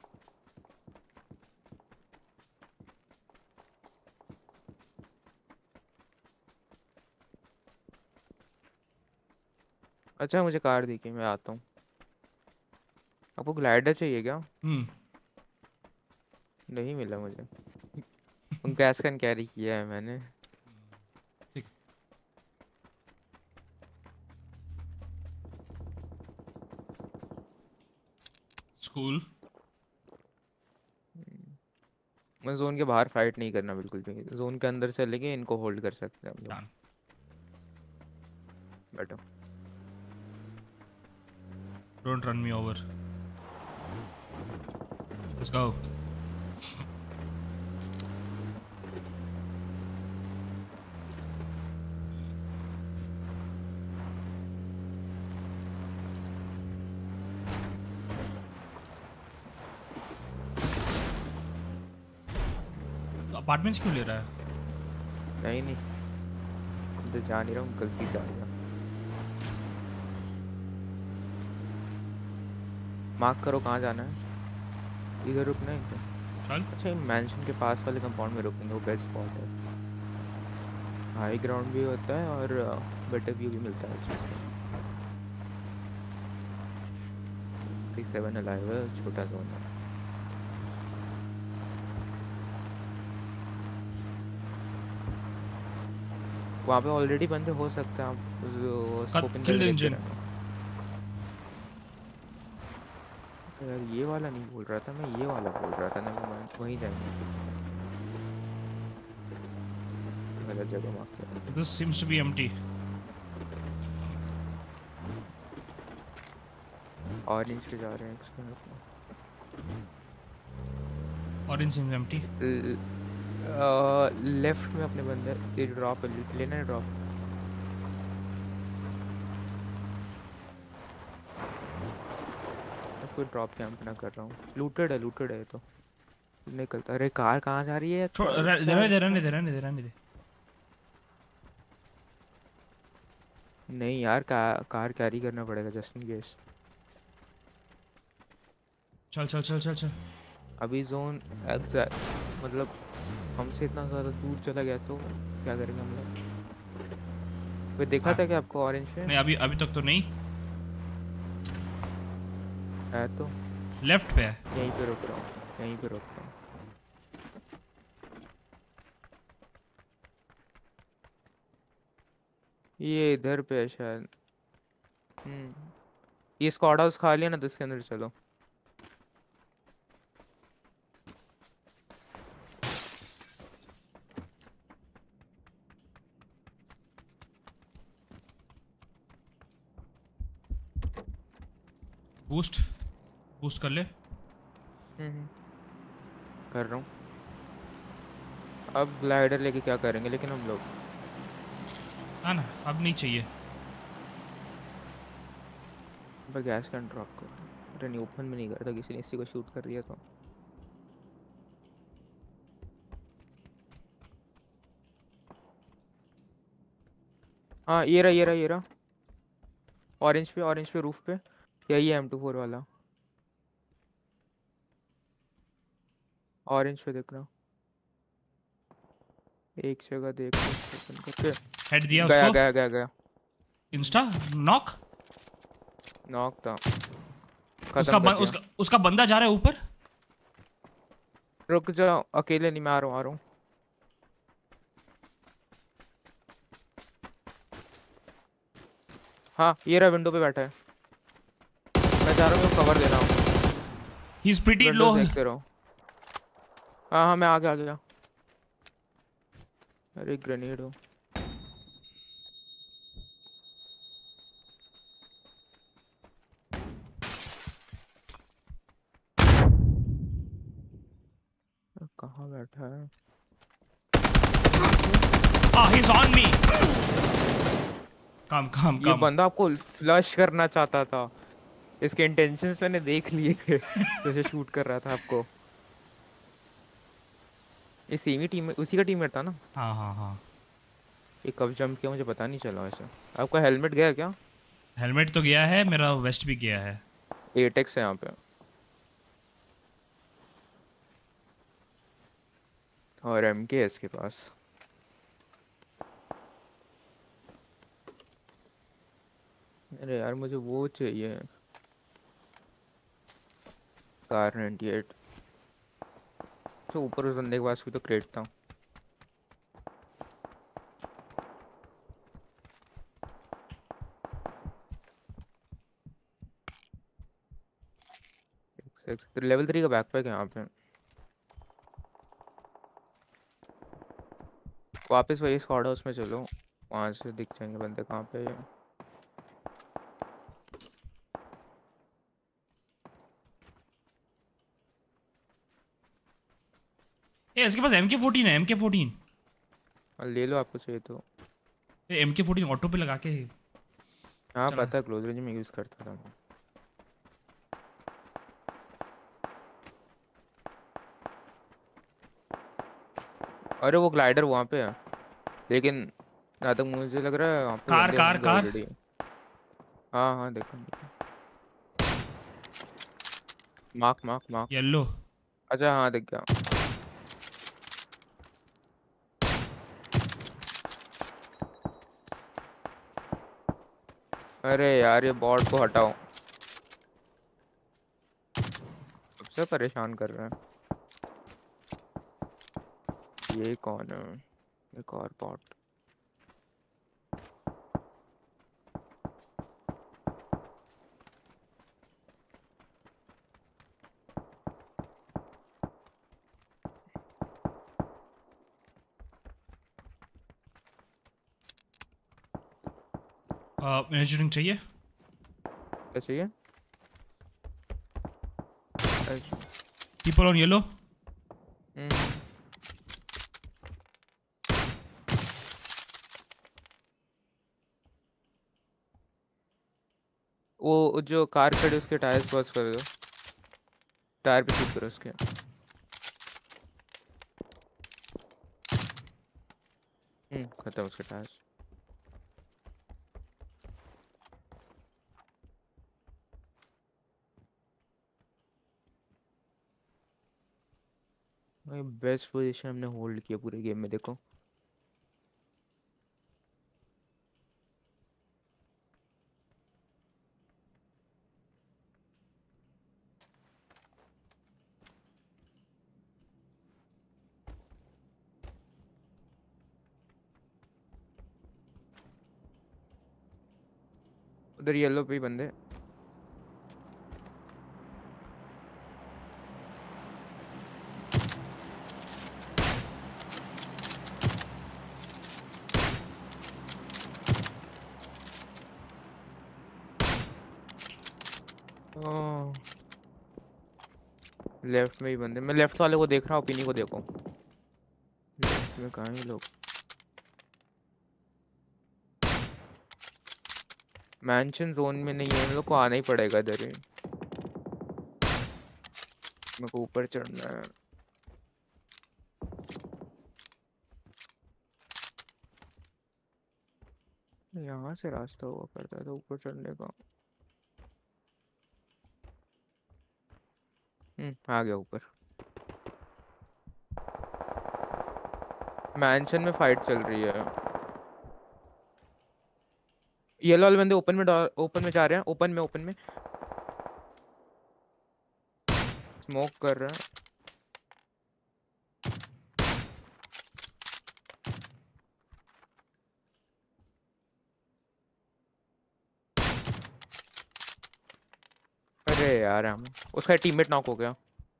अच्छा मुझे कार दिखी, मैं आता हूँ। आपको ग्लाइडर चाहिए क्या? हम्म। नहीं मिला मुझे। गैस कैन कैरी किया है मैंने। ठीक। स्कूल। मैं जोन के बाहर फाइट नहीं करना बिल्कुल भी। जोन के अंदर से लेके इनको होल्ड कर सकते हैं हम लोग। डन। बैठो। Don't run me over. Let's go. Apartments क्यों ले रहा है? नहीं नहीं, मैं तो जा नहीं रहा हूँ, गलती से आ गया। मार्क करो कहाँ जाना है। इधर रुकना है क्या? चल। अच्छा, मैंशन के पास वाले कंपाउंड में रुकेंगे, वो बेस्ट स्पॉट है। हाई ग्राउंड भी होता है और बेटर व्यू भी मिलता है अच्छे से। 7 अलाइव है, छोटा जोन है। वहाँ पे ऑलरेडी बंदे हो सकते हैं, आप स्कोप इन किल द करके देखते इंजन। रहना। यार ये वाला नहीं बोल रहा था मैं, ये वाला बोल रहा था ना मैं, वहीं जाएंगे। गलत जगह मार्क किया। This seems to be empty. Orange पे जा रहे हैं इसके में। Orange seems empty. लेफ्ट में अपने बंदे, ये ड्रॉप लेना है ड्रॉप। मैं कोई ड्रॉप कैंप ना कर रहा हूँ। लूटेड है ये तो। निकलता, अरे कार कहाँ जा रही है? छोड़। रहने दे। नहीं यार, कार कैरी करना पड़ेगा जस्ट इन केस। चल। अभी जोन मतलब हमसे इतना ज़्यादा दूर चला गया तो क्या करेंगे हम लोग? कोई देखा हाँ। था क्या आपको ऑरेंज पे? नहीं, अभी अभी तक तो नहीं। है तो। लेफ्ट पे है। यहीं पे रुक रहा हूँ, यहीं पे रुक रहा हूँ। ये इधर पे है शायद। ये स्क्वाड हाउस खा लिया ना, तो इसके अंदर चलो। बूस्ट। बूस्ट कर ले। हम्म, कर रहा हूँ। अब ग्लाइडर लेके क्या करेंगे लेकिन हम लोग? ना ना, अब नहीं चाहिए। मैं गैस कैन ड्रॉप कर रहा हूँ। अरे नहीं, ओपन में नहीं कर था, किसी ने इसी को शूट कर दिया तो। हाँ ये रहा। ऑरेंज पे रूफ पे। यही है M24 वाला। ऑरेंज पे देख रहा हूँ। एक जगह देख रहा हूँ open करके। हेड दिया गया उसको। गया गया गया। Insta knock. नॉक था। उसका खत्म कर दिया। उसका बंदा जा रहा है ऊपर। रुक जाओ, अकेले नहीं, मैं आ रहा हूँ। हाँ ये रहा, विंडो पे बैठा है। मैं जा रहा हूँ, कवर दे रहा हूँ। He is pretty low. Windows देखते रहो। हाँ हाँ मैं आ गया। अरे ग्रेनेड हो। कहाँ बैठा है? He is on me. कम कम ये कम। बंदा आपको फ्लश करना चाहता था। इसके इंटेंशंस मैंने देख लिए थे। जैसे शूट कर रहा था आपको। ये सेम ही टीम, उसी का टीममेट था ना? हाँ हाँ हाँ। ये कब जंप किया मुझे पता नहीं चला वैसे। आपका हेलमेट गया क्या? हेलमेट तो गया है, मेरा वेस्ट भी गया है। एटेक्स है यहाँ पे। और एमके है इसके पास। अरे यार मुझे वो चाहिए। कार 98। तो ऊपर उस बंदे के पास भी तो क्रेट था। लेवल 3 का बैकपैक है यहाँ पे। वापस वही स्क्वाड हाउस में चलो। वहां से दिख जाएंगे बंदे कहाँ पे है। ए इसके पास MK14 है, MK14। और ले लो आपको चाहिए तो। MK14 ऑटो पे लगा के हाँ चला। पता है, क्लोज रेंज में यूज करता था मैं। अरे वो ग्लाइडर वहाँ पे है। लेकिन जहाँ तक मुझे लग रहा है वहाँ पे कार बंदे कार होंगे कार। ऑलरेडी। हाँ हाँ देखो देखो। Mark mark mark. येलो। अच्छा हाँ दिख गया। अरे यार ये बॉट को हटाओ। सबसे परेशान कर रहे हैं। ये कौन है? एक और बॉट। एनर्जी चाहिए। क्या चाहिए? अच्छा। People on yellow. हम्म। वो जो कार खड़ी है, उसके टायर्स बस कर दो। टायर पे शूट करो उसके। खत्म उसके टायर्स। भाई बेस्ट पोजीशन हमने होल्ड किया पूरे गेम में देखो। उधर येलो पे ही बंदे। लेफ्ट में ही बंदे। मैं लेफ्ट वाले को देख रहा हूँ, पिनी को देखो। लेफ्ट में कहाँ है ये लोग? मैंशन जोन में नहीं है, इन लोग को आना ही पड़ेगा इधर ही। मेरे को ऊपर चढ़ना है। यहाँ से रास्ता हुआ करता था ऊपर चढ़ने का। आ गया ऊपर। मैंशन में फाइट चल रही है। येलो वाले बंदे ओपन में जा रहे हैं। ओपन में स्मोक कर रहे हैं। अरे यार हम उसका टीममेट नॉक हो गया।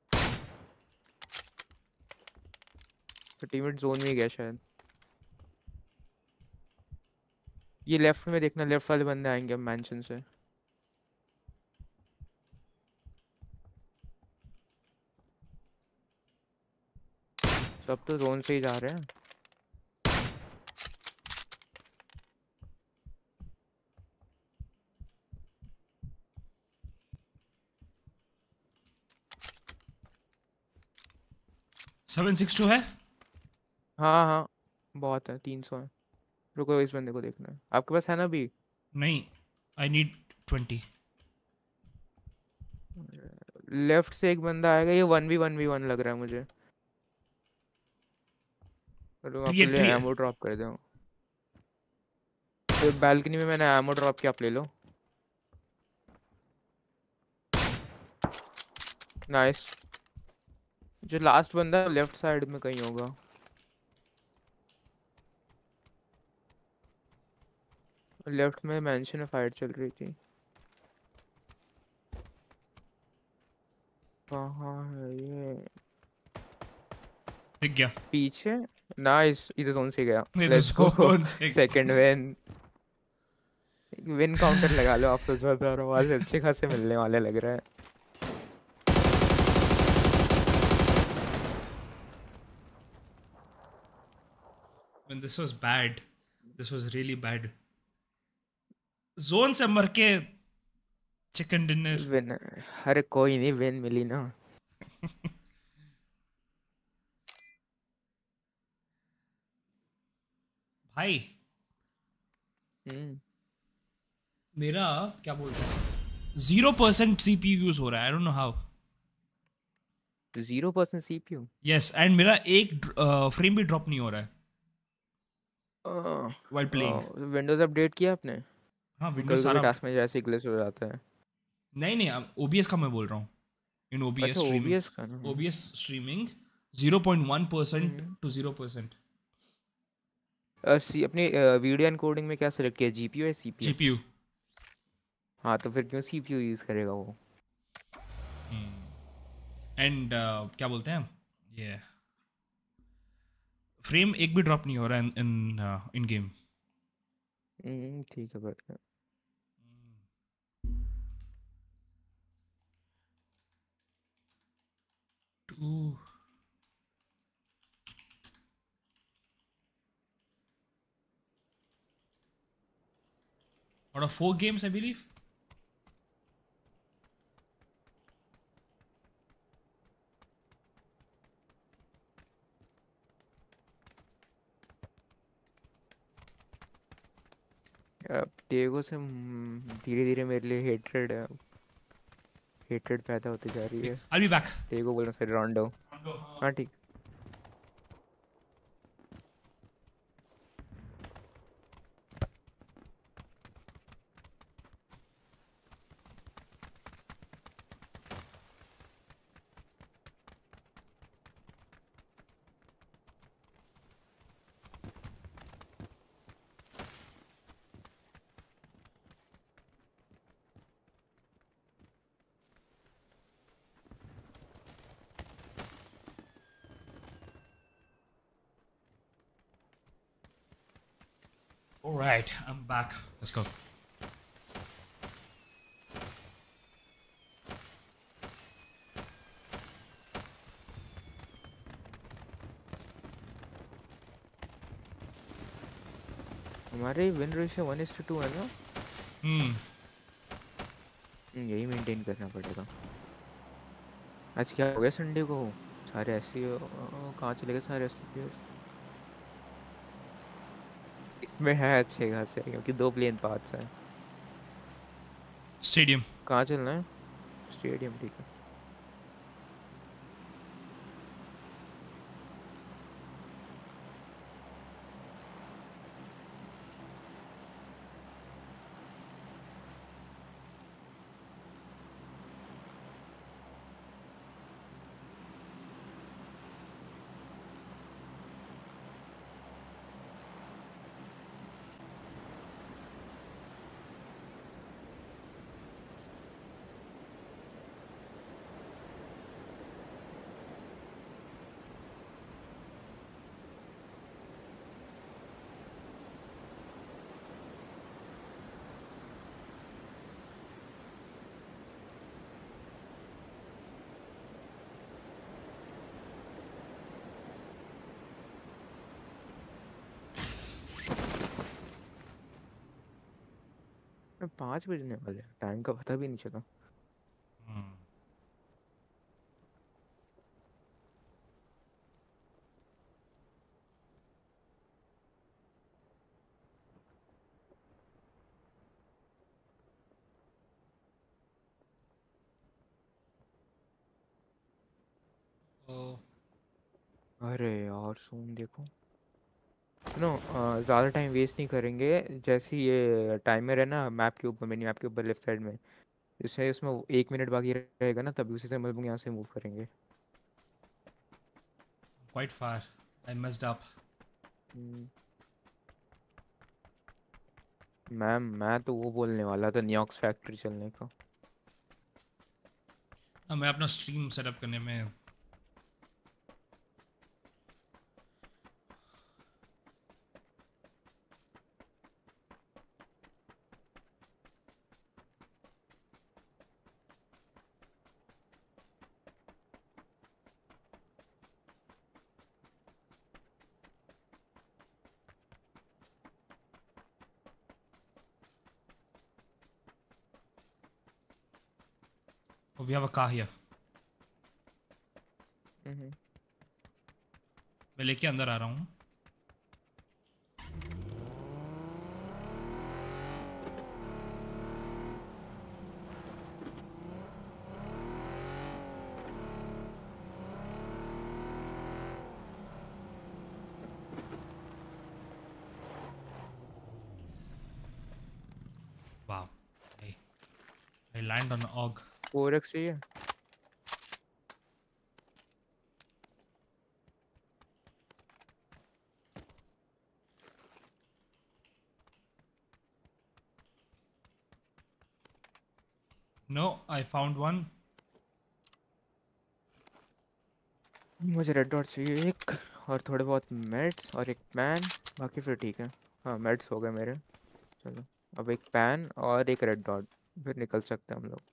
तो टीममेट जोन में ही गया शायद। ये लेफ्ट में देखना, लेफ्ट वाले बंदे आएंगे मैंशन से। सब तो जोन से ही जा रहे हैं। 762 है। हाँ हाँ, बहुत है, 300 है। रुको इस बंदे को देखना है, आपके पास है ना अभी? नहीं, आई नीड 20। लेफ्ट से एक बंदा आएगा, ये 1v1v1 लग रहा है मुझे। चलो ट्री आपके है, लिए ट्री है। एमो ड्रॉप कर दूँ। तो बैल्कनी में मैंने एमो ड्रॉप किया, आप ले लो। नाइस। जो लास्ट बंदा लेफ्ट साइड में कहीं होगा। लेफ्ट में मेंशन में फाइट चल रही थी। कहाँ है ये? दिख गया। पीछे। नाइस, इधर जोन से गया। नहीं तो लेट्स गो। जोन से। Second win. विन काउंटर लगा लो आप, तो आवाज अच्छे खासे मिलने वाले लग रहा है। When this was bad, this was really bad. Zone से मर के चिकन डिनर। विन। अरे कोई नहीं, विन मिली ना। भाई हम्म। मेरा क्या बोलते हैं, 0% CPU यूज हो रहा है, I don't know how. 0% CPU। Yes, and मेरा एक फ्रेम भी ड्रॉप नहीं हो रहा है वाइल प्लेइंग। विंडोज अपडेट किया आपने? हाँ, विंडोज कभी कभी सारा। टास्क में जैसे ग्लिच हो जाता है। नहीं नहीं, OBS का मैं बोल रहा हूँ। इन OBS अच्छा, स्ट्रीमिंग। OBS का ना। OBS streaming 0.1% hmm. to 0%। अपनी वीडियो एनकोडिंग में क्या सेलेक्ट किया, जीपीयू या सीपीयू? GPU। हाँ तो फिर क्यों सीपीयू यूज करेगा वो? एंड क्या बोलते हैं, ये फ्रेम एक भी ड्रॉप नहीं हो रहा है इन गेम। ठीक है बढ़िया। Two out of 4 games, I believe. अब डेगो से धीरे धीरे मेरे लिए हेट्रेड है। हेट्रेड पैदा होती जा रही है। I'll be back. डेगो बोलना सॉरी, रोंडो। हाँ ठीक। All right, I'm back. Let's go. हमारे विन रेशियो 1:2 है ना। Hmm. यही मेंटेन करना पड़ेगा। आज क्या हो गया संडे को? सारे ऐसे कहाँ चले गए सारे ऐसे? इसमें है अच्छे खासे, क्योंकि 2 प्लेन पाथ्स हैं। Stadium. कहाँ चलना है? स्टेडियम, ठीक है। 5 बजने वाले हैं, टाइम का पता भी नहीं चला। हम्म। ओ, अरे यार सुन देखो, सुनो, ज़्यादा टाइम वेस्ट नहीं करेंगे। जैसे ही ये टाइमर है ना मैप के ऊपर, मिनी मैप के ऊपर लेफ्ट साइड में, जैसे उसमें 1 मिनट बाकी रहेगा ना, तभी उसी से मतलब यहाँ से मूव करेंगे। क्वाइट फार, आई मस्ड अप। हम्म, मैं तो वो बोलने वाला था न्यूयॉर्क फैक्ट्री चलने का। मैं अपना स्ट्रीम सेटअप करने में। We have a car here. Hmm. मैं लेके अंदर आ रहा हूँ। वाह, आई लैंड ऑन ऑग। 4x चाहिए। No, I found one. मुझे रेड डॉट चाहिए एक, और थोड़े बहुत मेड्स और एक पैन। बाकी फिर ठीक है। हाँ मेड्स हो गए मेरे। चलो, अब एक पैन और एक रेड डॉट, फिर निकल सकते हैं हम लोग।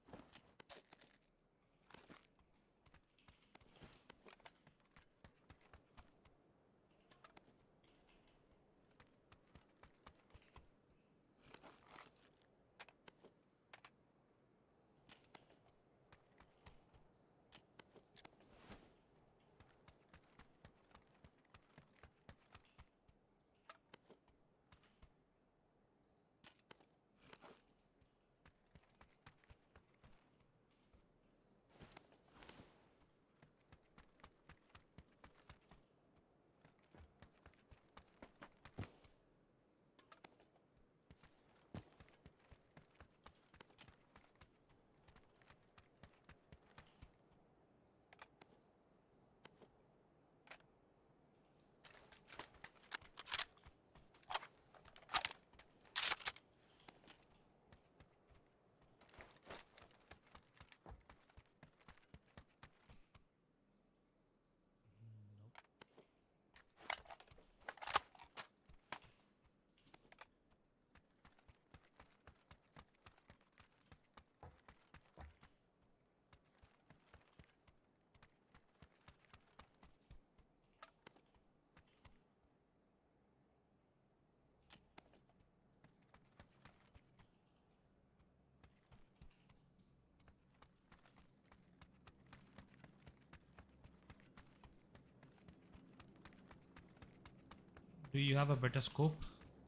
Do you have a better scope?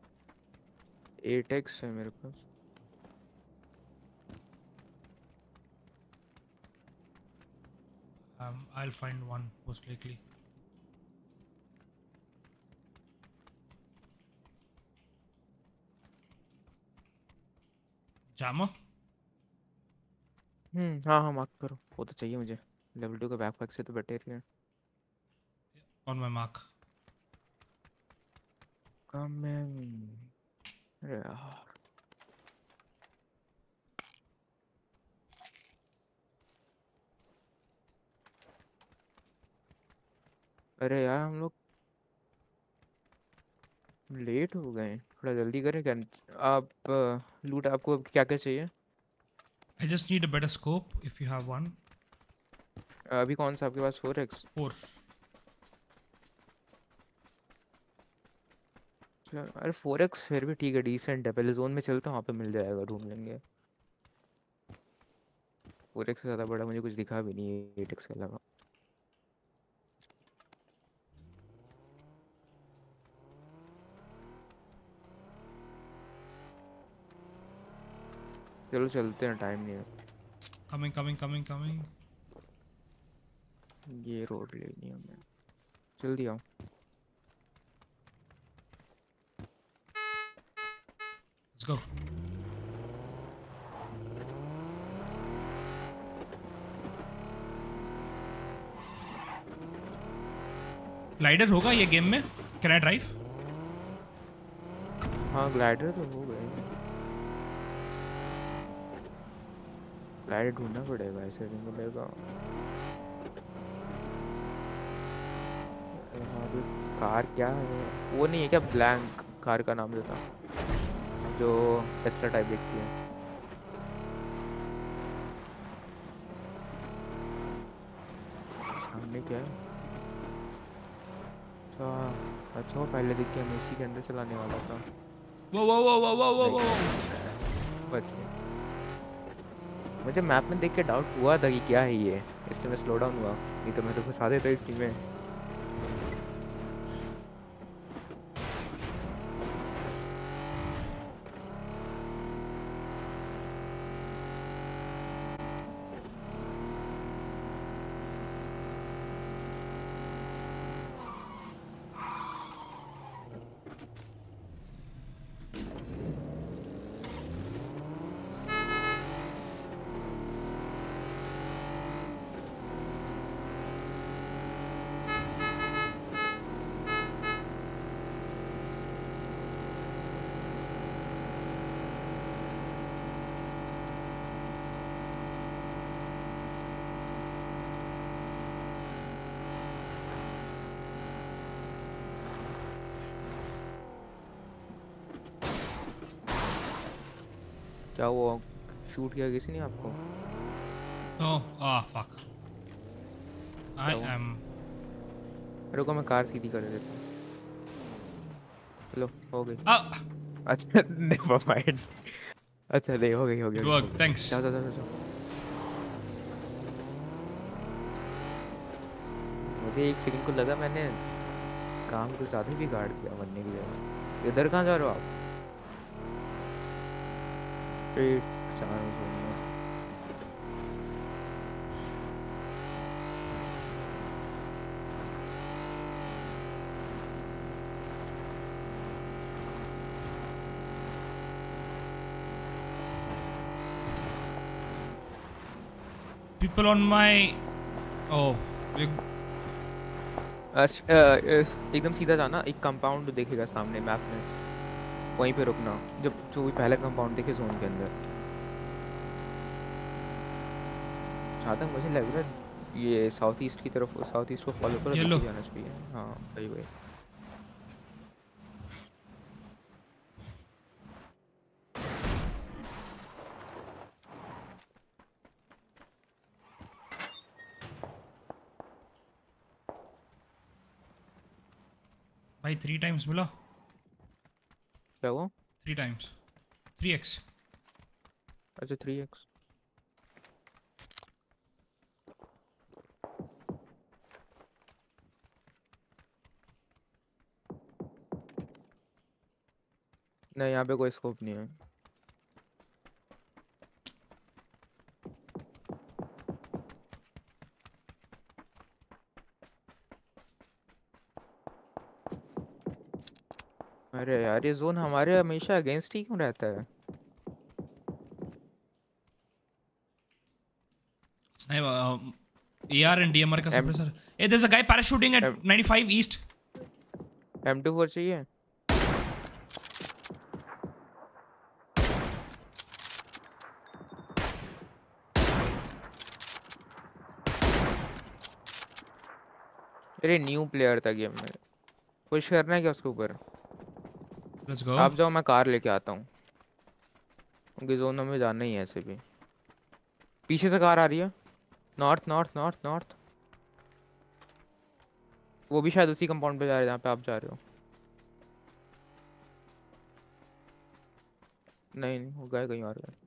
8x है मेरे पास। I'll find one most likely. Jammer हाँ हाँ, मार्क करो, वो तो चाहिए मुझे। लेवल 2 के बैकपैक से तो बेटर है। on my mark. कमेंट। अरे यार, अरे यार हम लोग लेट हो गए, थोड़ा जल्दी करें क्या? आप लूट, आपको क्या क्या चाहिए? I just need a better scope if you have one. अभी कौन सा आपके पास? 4x? 4. अरे 4x फिर भी ठीक है, डिसेंट है। पहले जोन में चलता हूँ, वहाँ पे मिल जाएगा, ढूंढ लेंगे। 4x से ज़्यादा बड़ा मुझे कुछ दिखा भी नहीं है 8x के अलावा। चलो चलते हैं, टाइम नहीं है। Coming coming coming coming. ये रोड लेनी है हमें, जल्दी आओ। Let's go. ग्लाइडर होगा ये गेम में? Can I drive? हाँ ग्लाइडर तो हो गए। ग्लाइडर ढूंढना पड़ेगा, ऐसे नहीं मिलेगा। यहाँ पे कार क्या है, वो नहीं है क्या ब्लैंक कार का नाम देता, जो टेस्ला टाइप दिखती है। सामने क्या है? अच्छा, अच्छा वो पहले दिख गया, मैं इसी के अंदर चलाने वाला था। वो वो वो वो वो वो नहीं, वो। बच गया। मुझे मैप में देख के डाउट हुआ था कि क्या है ये, इसलिए मैं स्लो डाउन हुआ, नहीं तो मैं तो घुसा देता इसी में। क्या वो शूट किया किसी ने आपको? Oh ah fuck. क्या आई वो, एम। रुको मैं कार सीधी कर देता हूँ। लो हो गई। आ अच्छा नेवर माइंड। अच्छा नहीं, हो गई हो गई इट हो गई हो वर्क, गई। थैंक्स। जाओ जाओ जाओ जाओ। मुझे एक सेकंड को लगा मैंने काम कुछ ज़्यादा ही बिगाड़ दिया मरने की जगह। इधर कहाँ जा रहे हो आप? स्ट्रेट जा रहा हूँ। People on my. ओह एकदम सीधा जाना, एक कंपाउंड देखेगा सामने मैप में, वहीं पे रुकना, जब जो भी पहला कंपाउंड दिखे जोन के अंदर। जहाँ तक मुझे लग रहा है ये साउथ ईस्ट की तरफ, साउथ ईस्ट को फॉलो करो, येलो। दिख ही जाना चाहिए। हाँ वही वही। भाई 3 टाइम्स मिला। क्या वो? 3 टाइम्स। 3x। अच्छा 3x। नहीं यहाँ पे कोई स्कोप नहीं है। अरे यार ये जोन हमारे हमेशा अगेंस्ट ही क्यों रहता है? AR and DMR का M suppressor. Hey, there's a guy parachuting at M 95 east. M24 चाहिए? अरे न्यू प्लेयर था गेम में, पुश करना है क्या उसके ऊपर? Let's go. आप जाओ, मैं कार लेके आता हूँ, क्योंकि जोन में जाना ही है ऐसे भी। पीछे से कार आ रही है, नॉर्थ नॉर्थ नॉर्थ नॉर्थ। वो भी शायद उसी कंपाउंड पे जा रहे हैं जहाँ पे आप जा रहे हो। नहीं नहीं, वो गए कहीं और गए।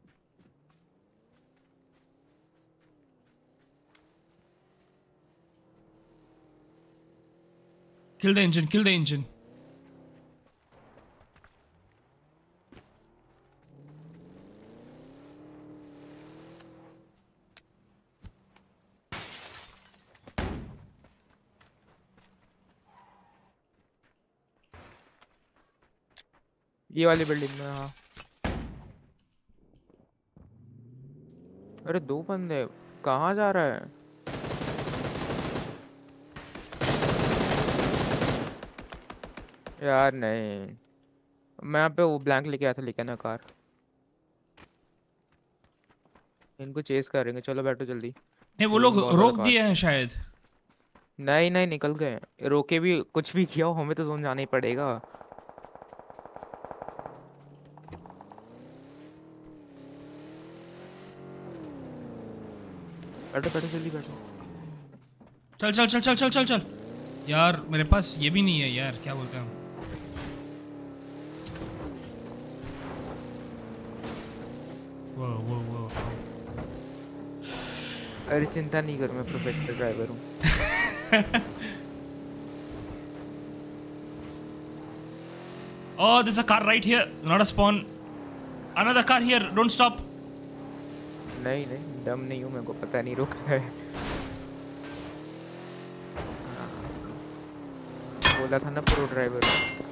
Kill the engine, kill the engine. ये वाली बिल्डिंग में, हाँ। अरे दो बंदे, कहाँ जा रहा है? यार नहीं, मैं यहाँ पे वो ब्लैंक लेके आया था, लेके ना कार। इनको चेस करेंगे, चलो बैठो जल्दी। नहीं, वो लोग जोन बहुत ज्यादा रोक पास। दिए हैं शायद। नहीं नहीं, निकल गए। रोके भी कुछ भी किया हो, हमें तो जोन जाना ही पड़ेगा। बैठो बैठो जल्दी बैठो। चल चल चल चल चल चल चल। यार मेरे पास ये भी नहीं है यार, क्या बोलते हैं हम। वो अरे चिंता नहीं कर, मैं प्रोफेशनल ड्राइवर हूँ। Oh, there's a car right here. Not a spawn. Another car here. Don't stop. नहीं नहीं, डम नहीं हूँ, मेरे को पता नहीं रुक रहा है। बोला था ना प्रो ड्राइवर।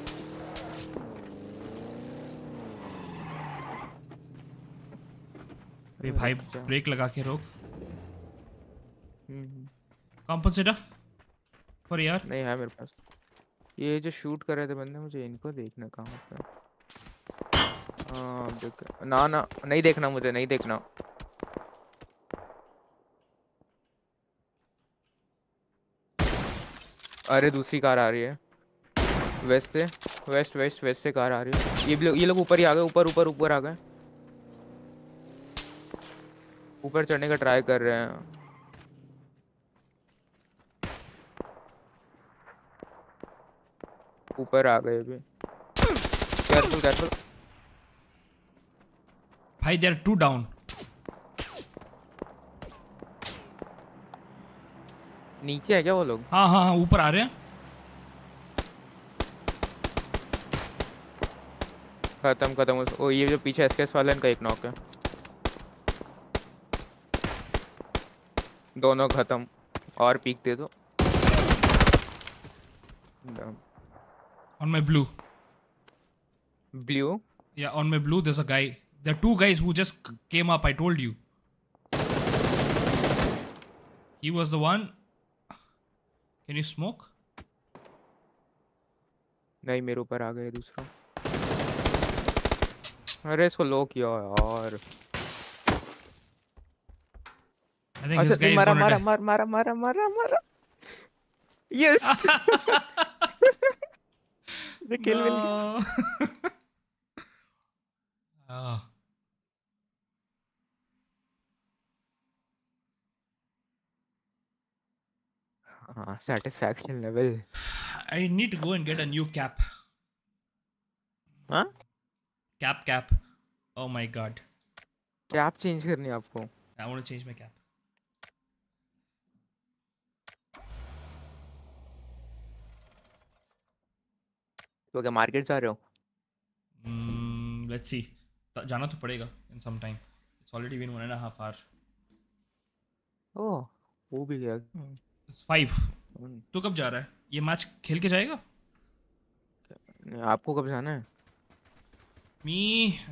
अरे भाई, रुक जा। ब्रेक लगा के रोक। हम्म। कॉम्पनसेटर फॉर यार। नहीं है मेरे पास। ये जो शूट कर रहे थे बंदे, मुझे इनको देखना कहाँ पे। हाँ देख, ना ना नहीं देखना, मुझे नहीं देखना। अरे दूसरी कार आ रही है, वेस्ट से। वेस्ट वेस्ट वेस्ट से कार आ रही है। ये लोग ऊपर ही आ गए, ऊपर ऊपर ऊपर आ गए। ऊपर चढ़ने का ट्राई कर रहे हैं। ऊपर आ गए अभी। Careful careful. भाई दे आर टू डाउन। नीचे है क्या वो लोग? हाँ हाँ हाँ, ऊपर आ रहे हैं। खत्म खत्म ओ, ये जो पीछे एसकेएस वाला है, इनका एक नॉक है। दोनों खत्म। और पीक दे दो। On my blue. Blue. Yeah, on my blue there's a guy. There are two guys who just came up. I told you. He was the one. Can you smoke? नहीं, मेरे ऊपर आ गए दूसरा। अरे इसको लो किया यार। I think अच्छा this guy is मारा gonna मारा die. मारा मारा मारा मारा मारा। यस। किल मिल गया। No. Ah. हाँ, satisfaction level. I need to go and get a new cap. हाँ, Cap. Oh my god. Cap change करनी है आपको? I want to change my cap. तो क्या मार्केट जा रहे हो? Let's see. जाना तो पड़ेगा in some time. It's already been 1.5 hours. ओह, वो भी गया। It's 5. तू कब जा रहा है? ये मैच खेल के जाएगा? आपको कब जाना है? Me,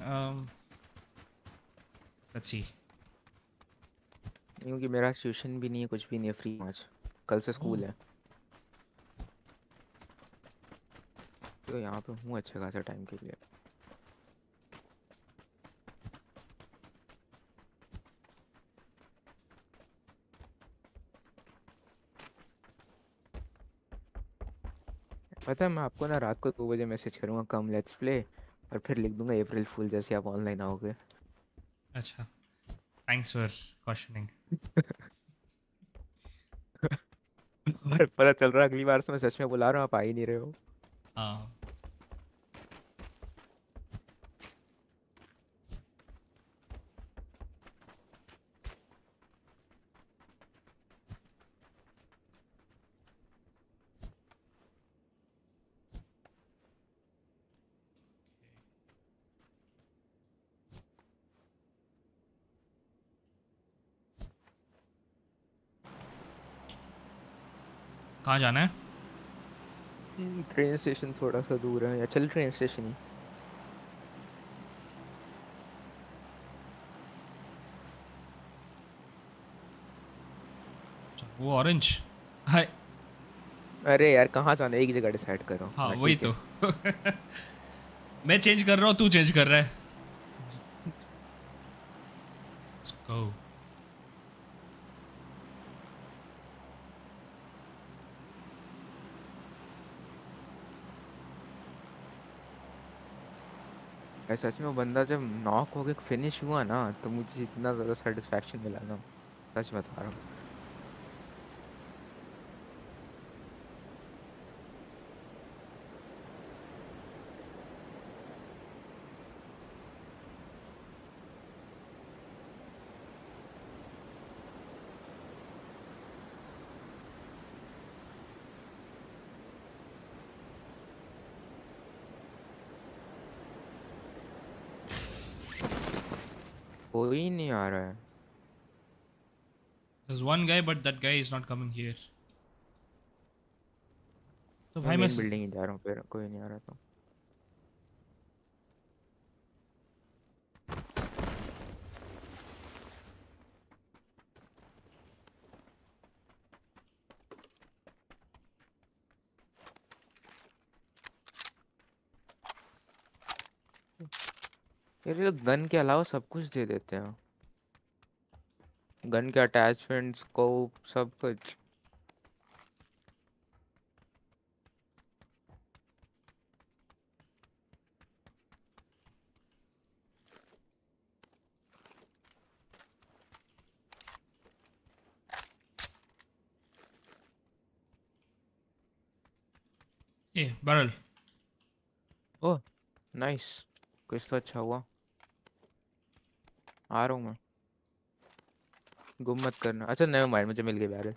let's see. क्योंकि मेरा ट्यूशन भी नहीं है, कुछ भी नहीं है, फ्री आज। कल से स्कूल है। तो यहाँ पे हूँ अच्छे खासा टाइम के लिए। पता है, मैं आपको ना रात को 2 बजे मैसेज करूँगा, कम लेट्स प्ले। और फिर लिख दूंगा अप्रैल फुल, जैसे आप ऑनलाइन आओगे। अच्छा, थैंक्स फॉर क्वेश्चनिंग। और पता चल रहा है अगली बार से मैं सच में बुला रहा हूँ, आप आ ही नहीं रहे हो। हाँ, कहाँ जाना है? ट्रेन स्टेशन थोड़ा सा दूर है, या चल ट्रेन स्टेशन ही। अच्छा, वो ऑरेंज। हाय। अरे यार कहाँ जाना है, एक जगह डिसाइड करो। हाँ हाँ वही ठीक तो। है। मैं चेंज कर रहा हूँ, तू चेंज कर रहा है। Let's go. भाई सच में वो बंदा जब नॉक होके फिनिश हुआ ना, तो मुझे इतना ज़्यादा सेटिस्फेक्शन मिला ना, सच बता रहा हूँ। कोई नहीं आ रहा है। There's one guy, but that guy is not coming here. तो मैं भाई मैं मेन बिल्डिंग ही जा रहा हूँ, फिर कोई नहीं आ रहा तो। यार ये गन के अलावा सब कुछ दे देते हैं, गन के अटैचमेंट, स्कोप, सब कुछ। ए बैरल। ओह नाइस, कुछ तो अच्छा हुआ। आ रहा हूँ मैं, गुम मत करना। अच्छा नेवर माइंड, मुझे मिल गई बैरल।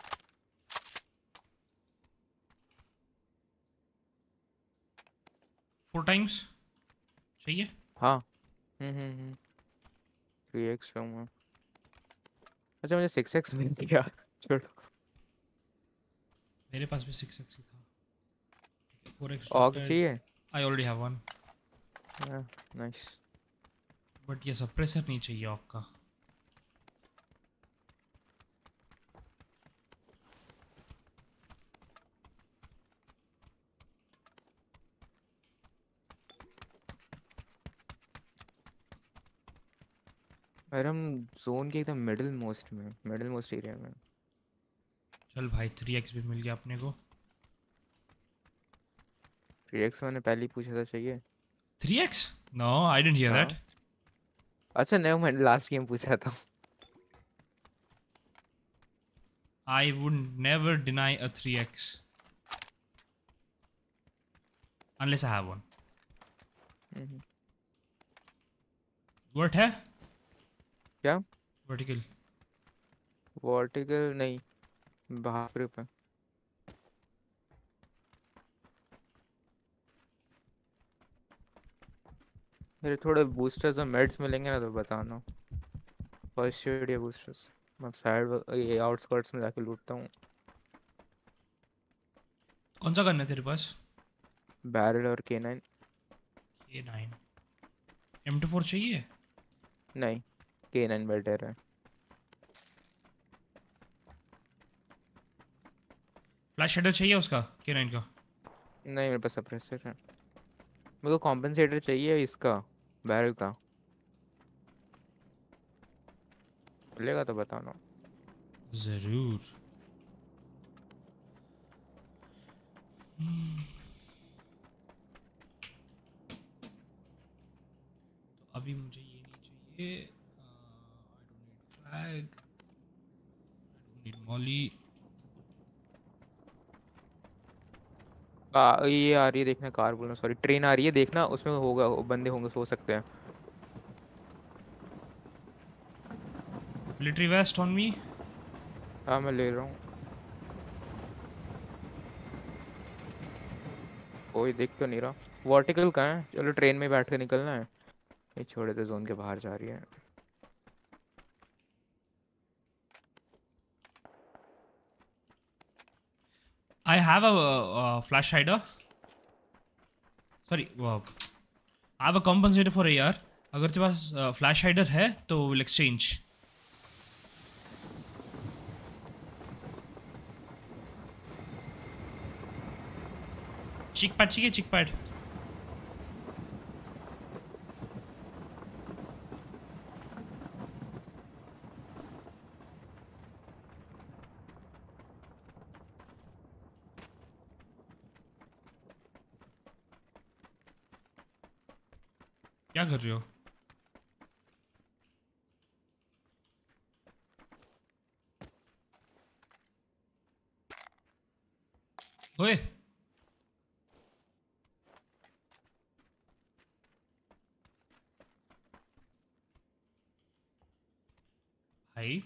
4 times चाहिए। हाँ। 3x लूँगा। अच्छा मुझे 6x मिल गया। छोड़ो। मेरे पास भी 6x ही था। 4x AUG dropped. चाहिए। I already have one. Nice. But ये सप्रेसर नहीं चाहिए आपका। अरे हम जोन के एकदम मिडिल मोस्ट में, मिडिल मोस्ट एरिया में। चल भाई 3x भी मिल गया अपने को। 3x मैंने पहले ही पूछा था, चाहिए। 3x? No I didn't hear that. हाँ। अच्छा नेवर माइंड, लास्ट गेम पूछा था। I would never deny a 3x unless I have one. Hmm, Vert है? क्या? Vertical. वर्टिकल नहीं, बाहर पे। मेरे थोड़े बूस्टर्स और मेड्स मिलेंगे ना तो बताना। फर्स्ट एड या बूस्टर्स, मैं साइड ये आउटस्कर्ट्स में जाके लूटता हूँ। कौन सा गन है तेरे पास? बैरल और K9। K9. M24 चाहिए? नहीं, K9 बेटर है। फ्लैश शेडर चाहिए उसका K9 का? नहीं मेरे पास सप्रेसर है। मेरे को कॉम्पेंसेटर चाहिए इसका, बैरल का। मिलेगा तो बताना। जरूर। तो अभी मुझे ये नहीं चाहिए। I don't need flag, I don't need molly. ये आ रही है देखना, कार बोलना सॉरी, ट्रेन आ रही है देखना, उसमें होगा, बंदे होंगे, सो सकते हैं। Military west on me. हाँ मैं ले रहा हूँ। कोई दिख तो नहीं रहा। वर्टिकल कहाँ है? चलो ट्रेन में बैठ कर निकलना है। ये छोड़े तो जोन के बाहर जा रही है। I have a flash hider. Sorry, I have a compensator for AR. अगर तेरे पास फ्लैश हाइडर है तो विल एक्सचेंज. चिक पैड चाहिए, चिक पैड. क्या कर रहे हो? ओए भाई,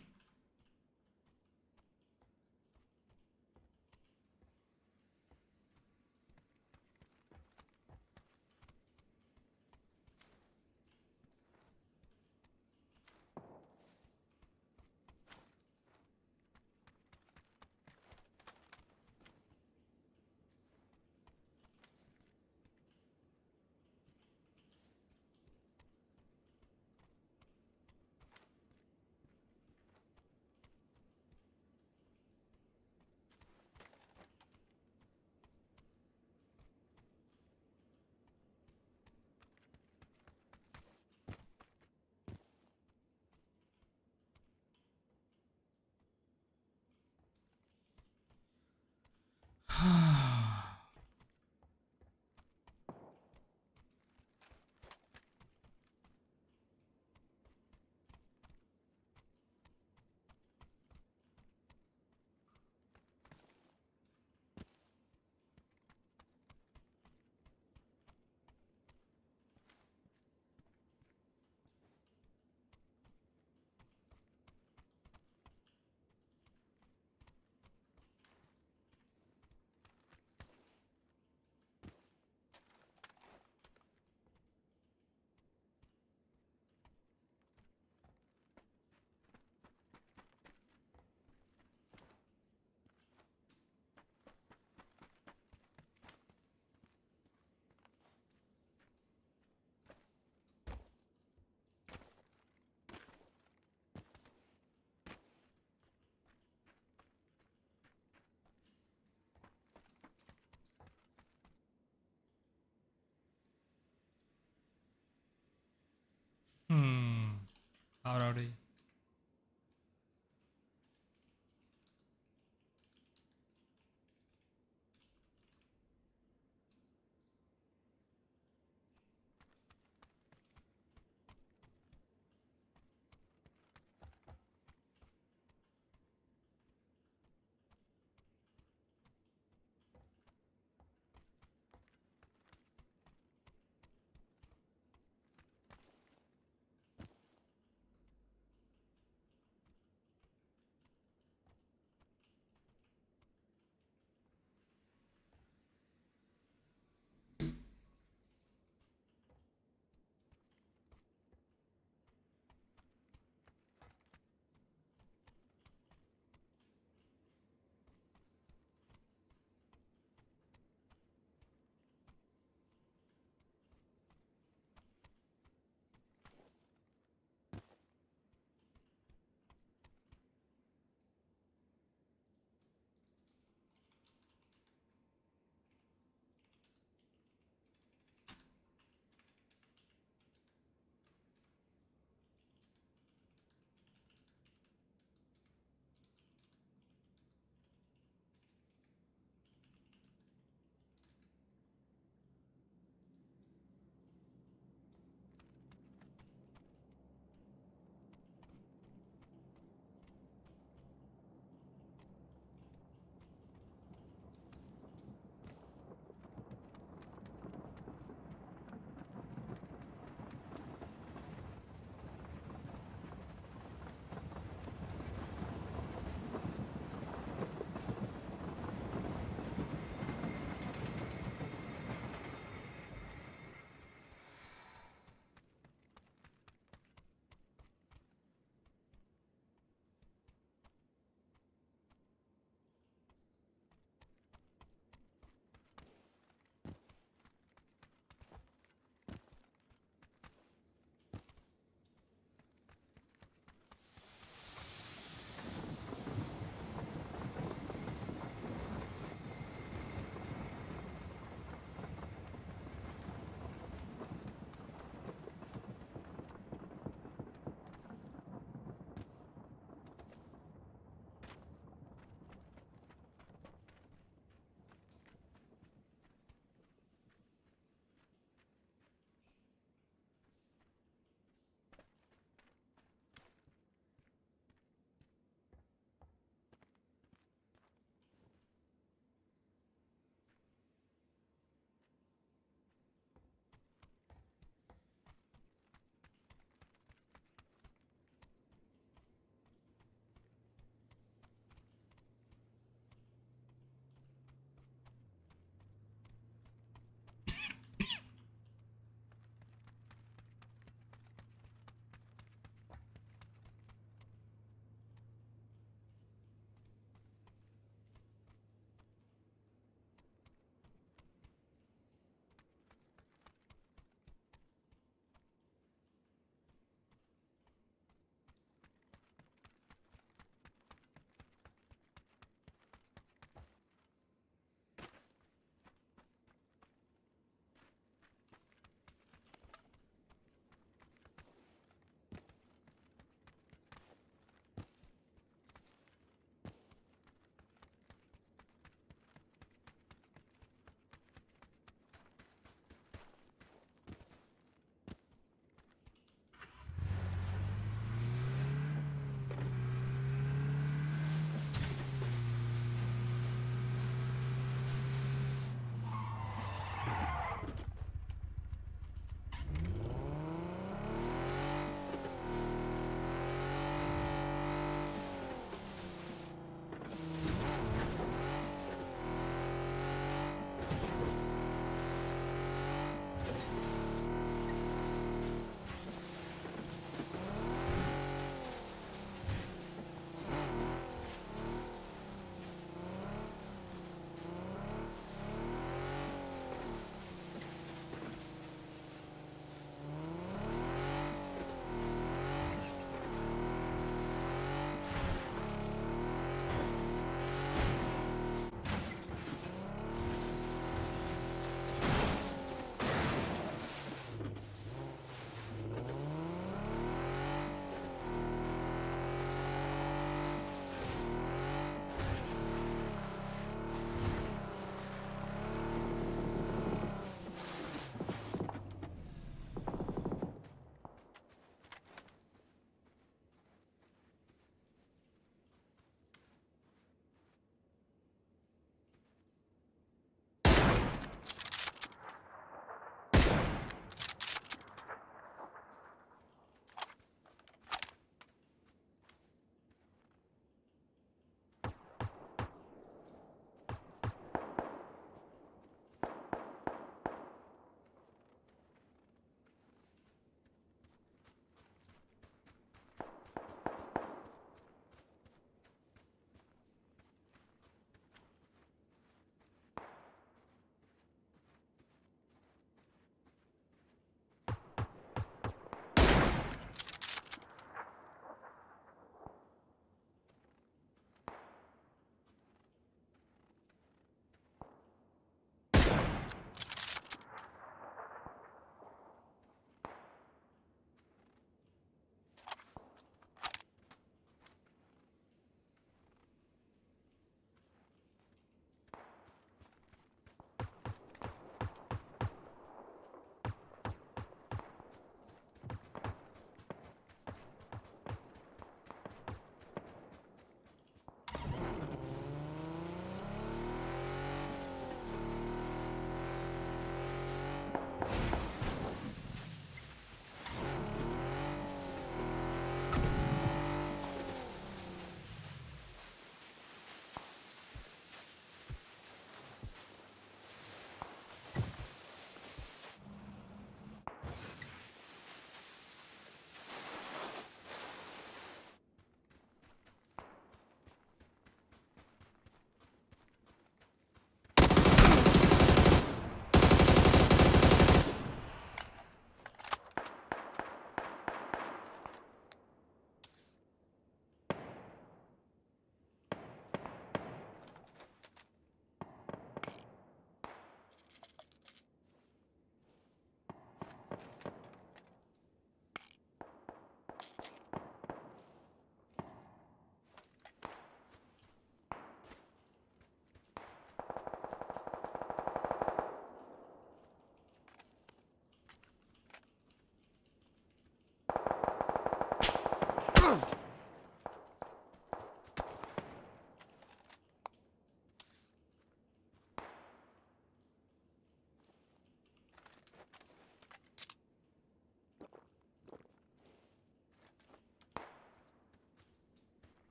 और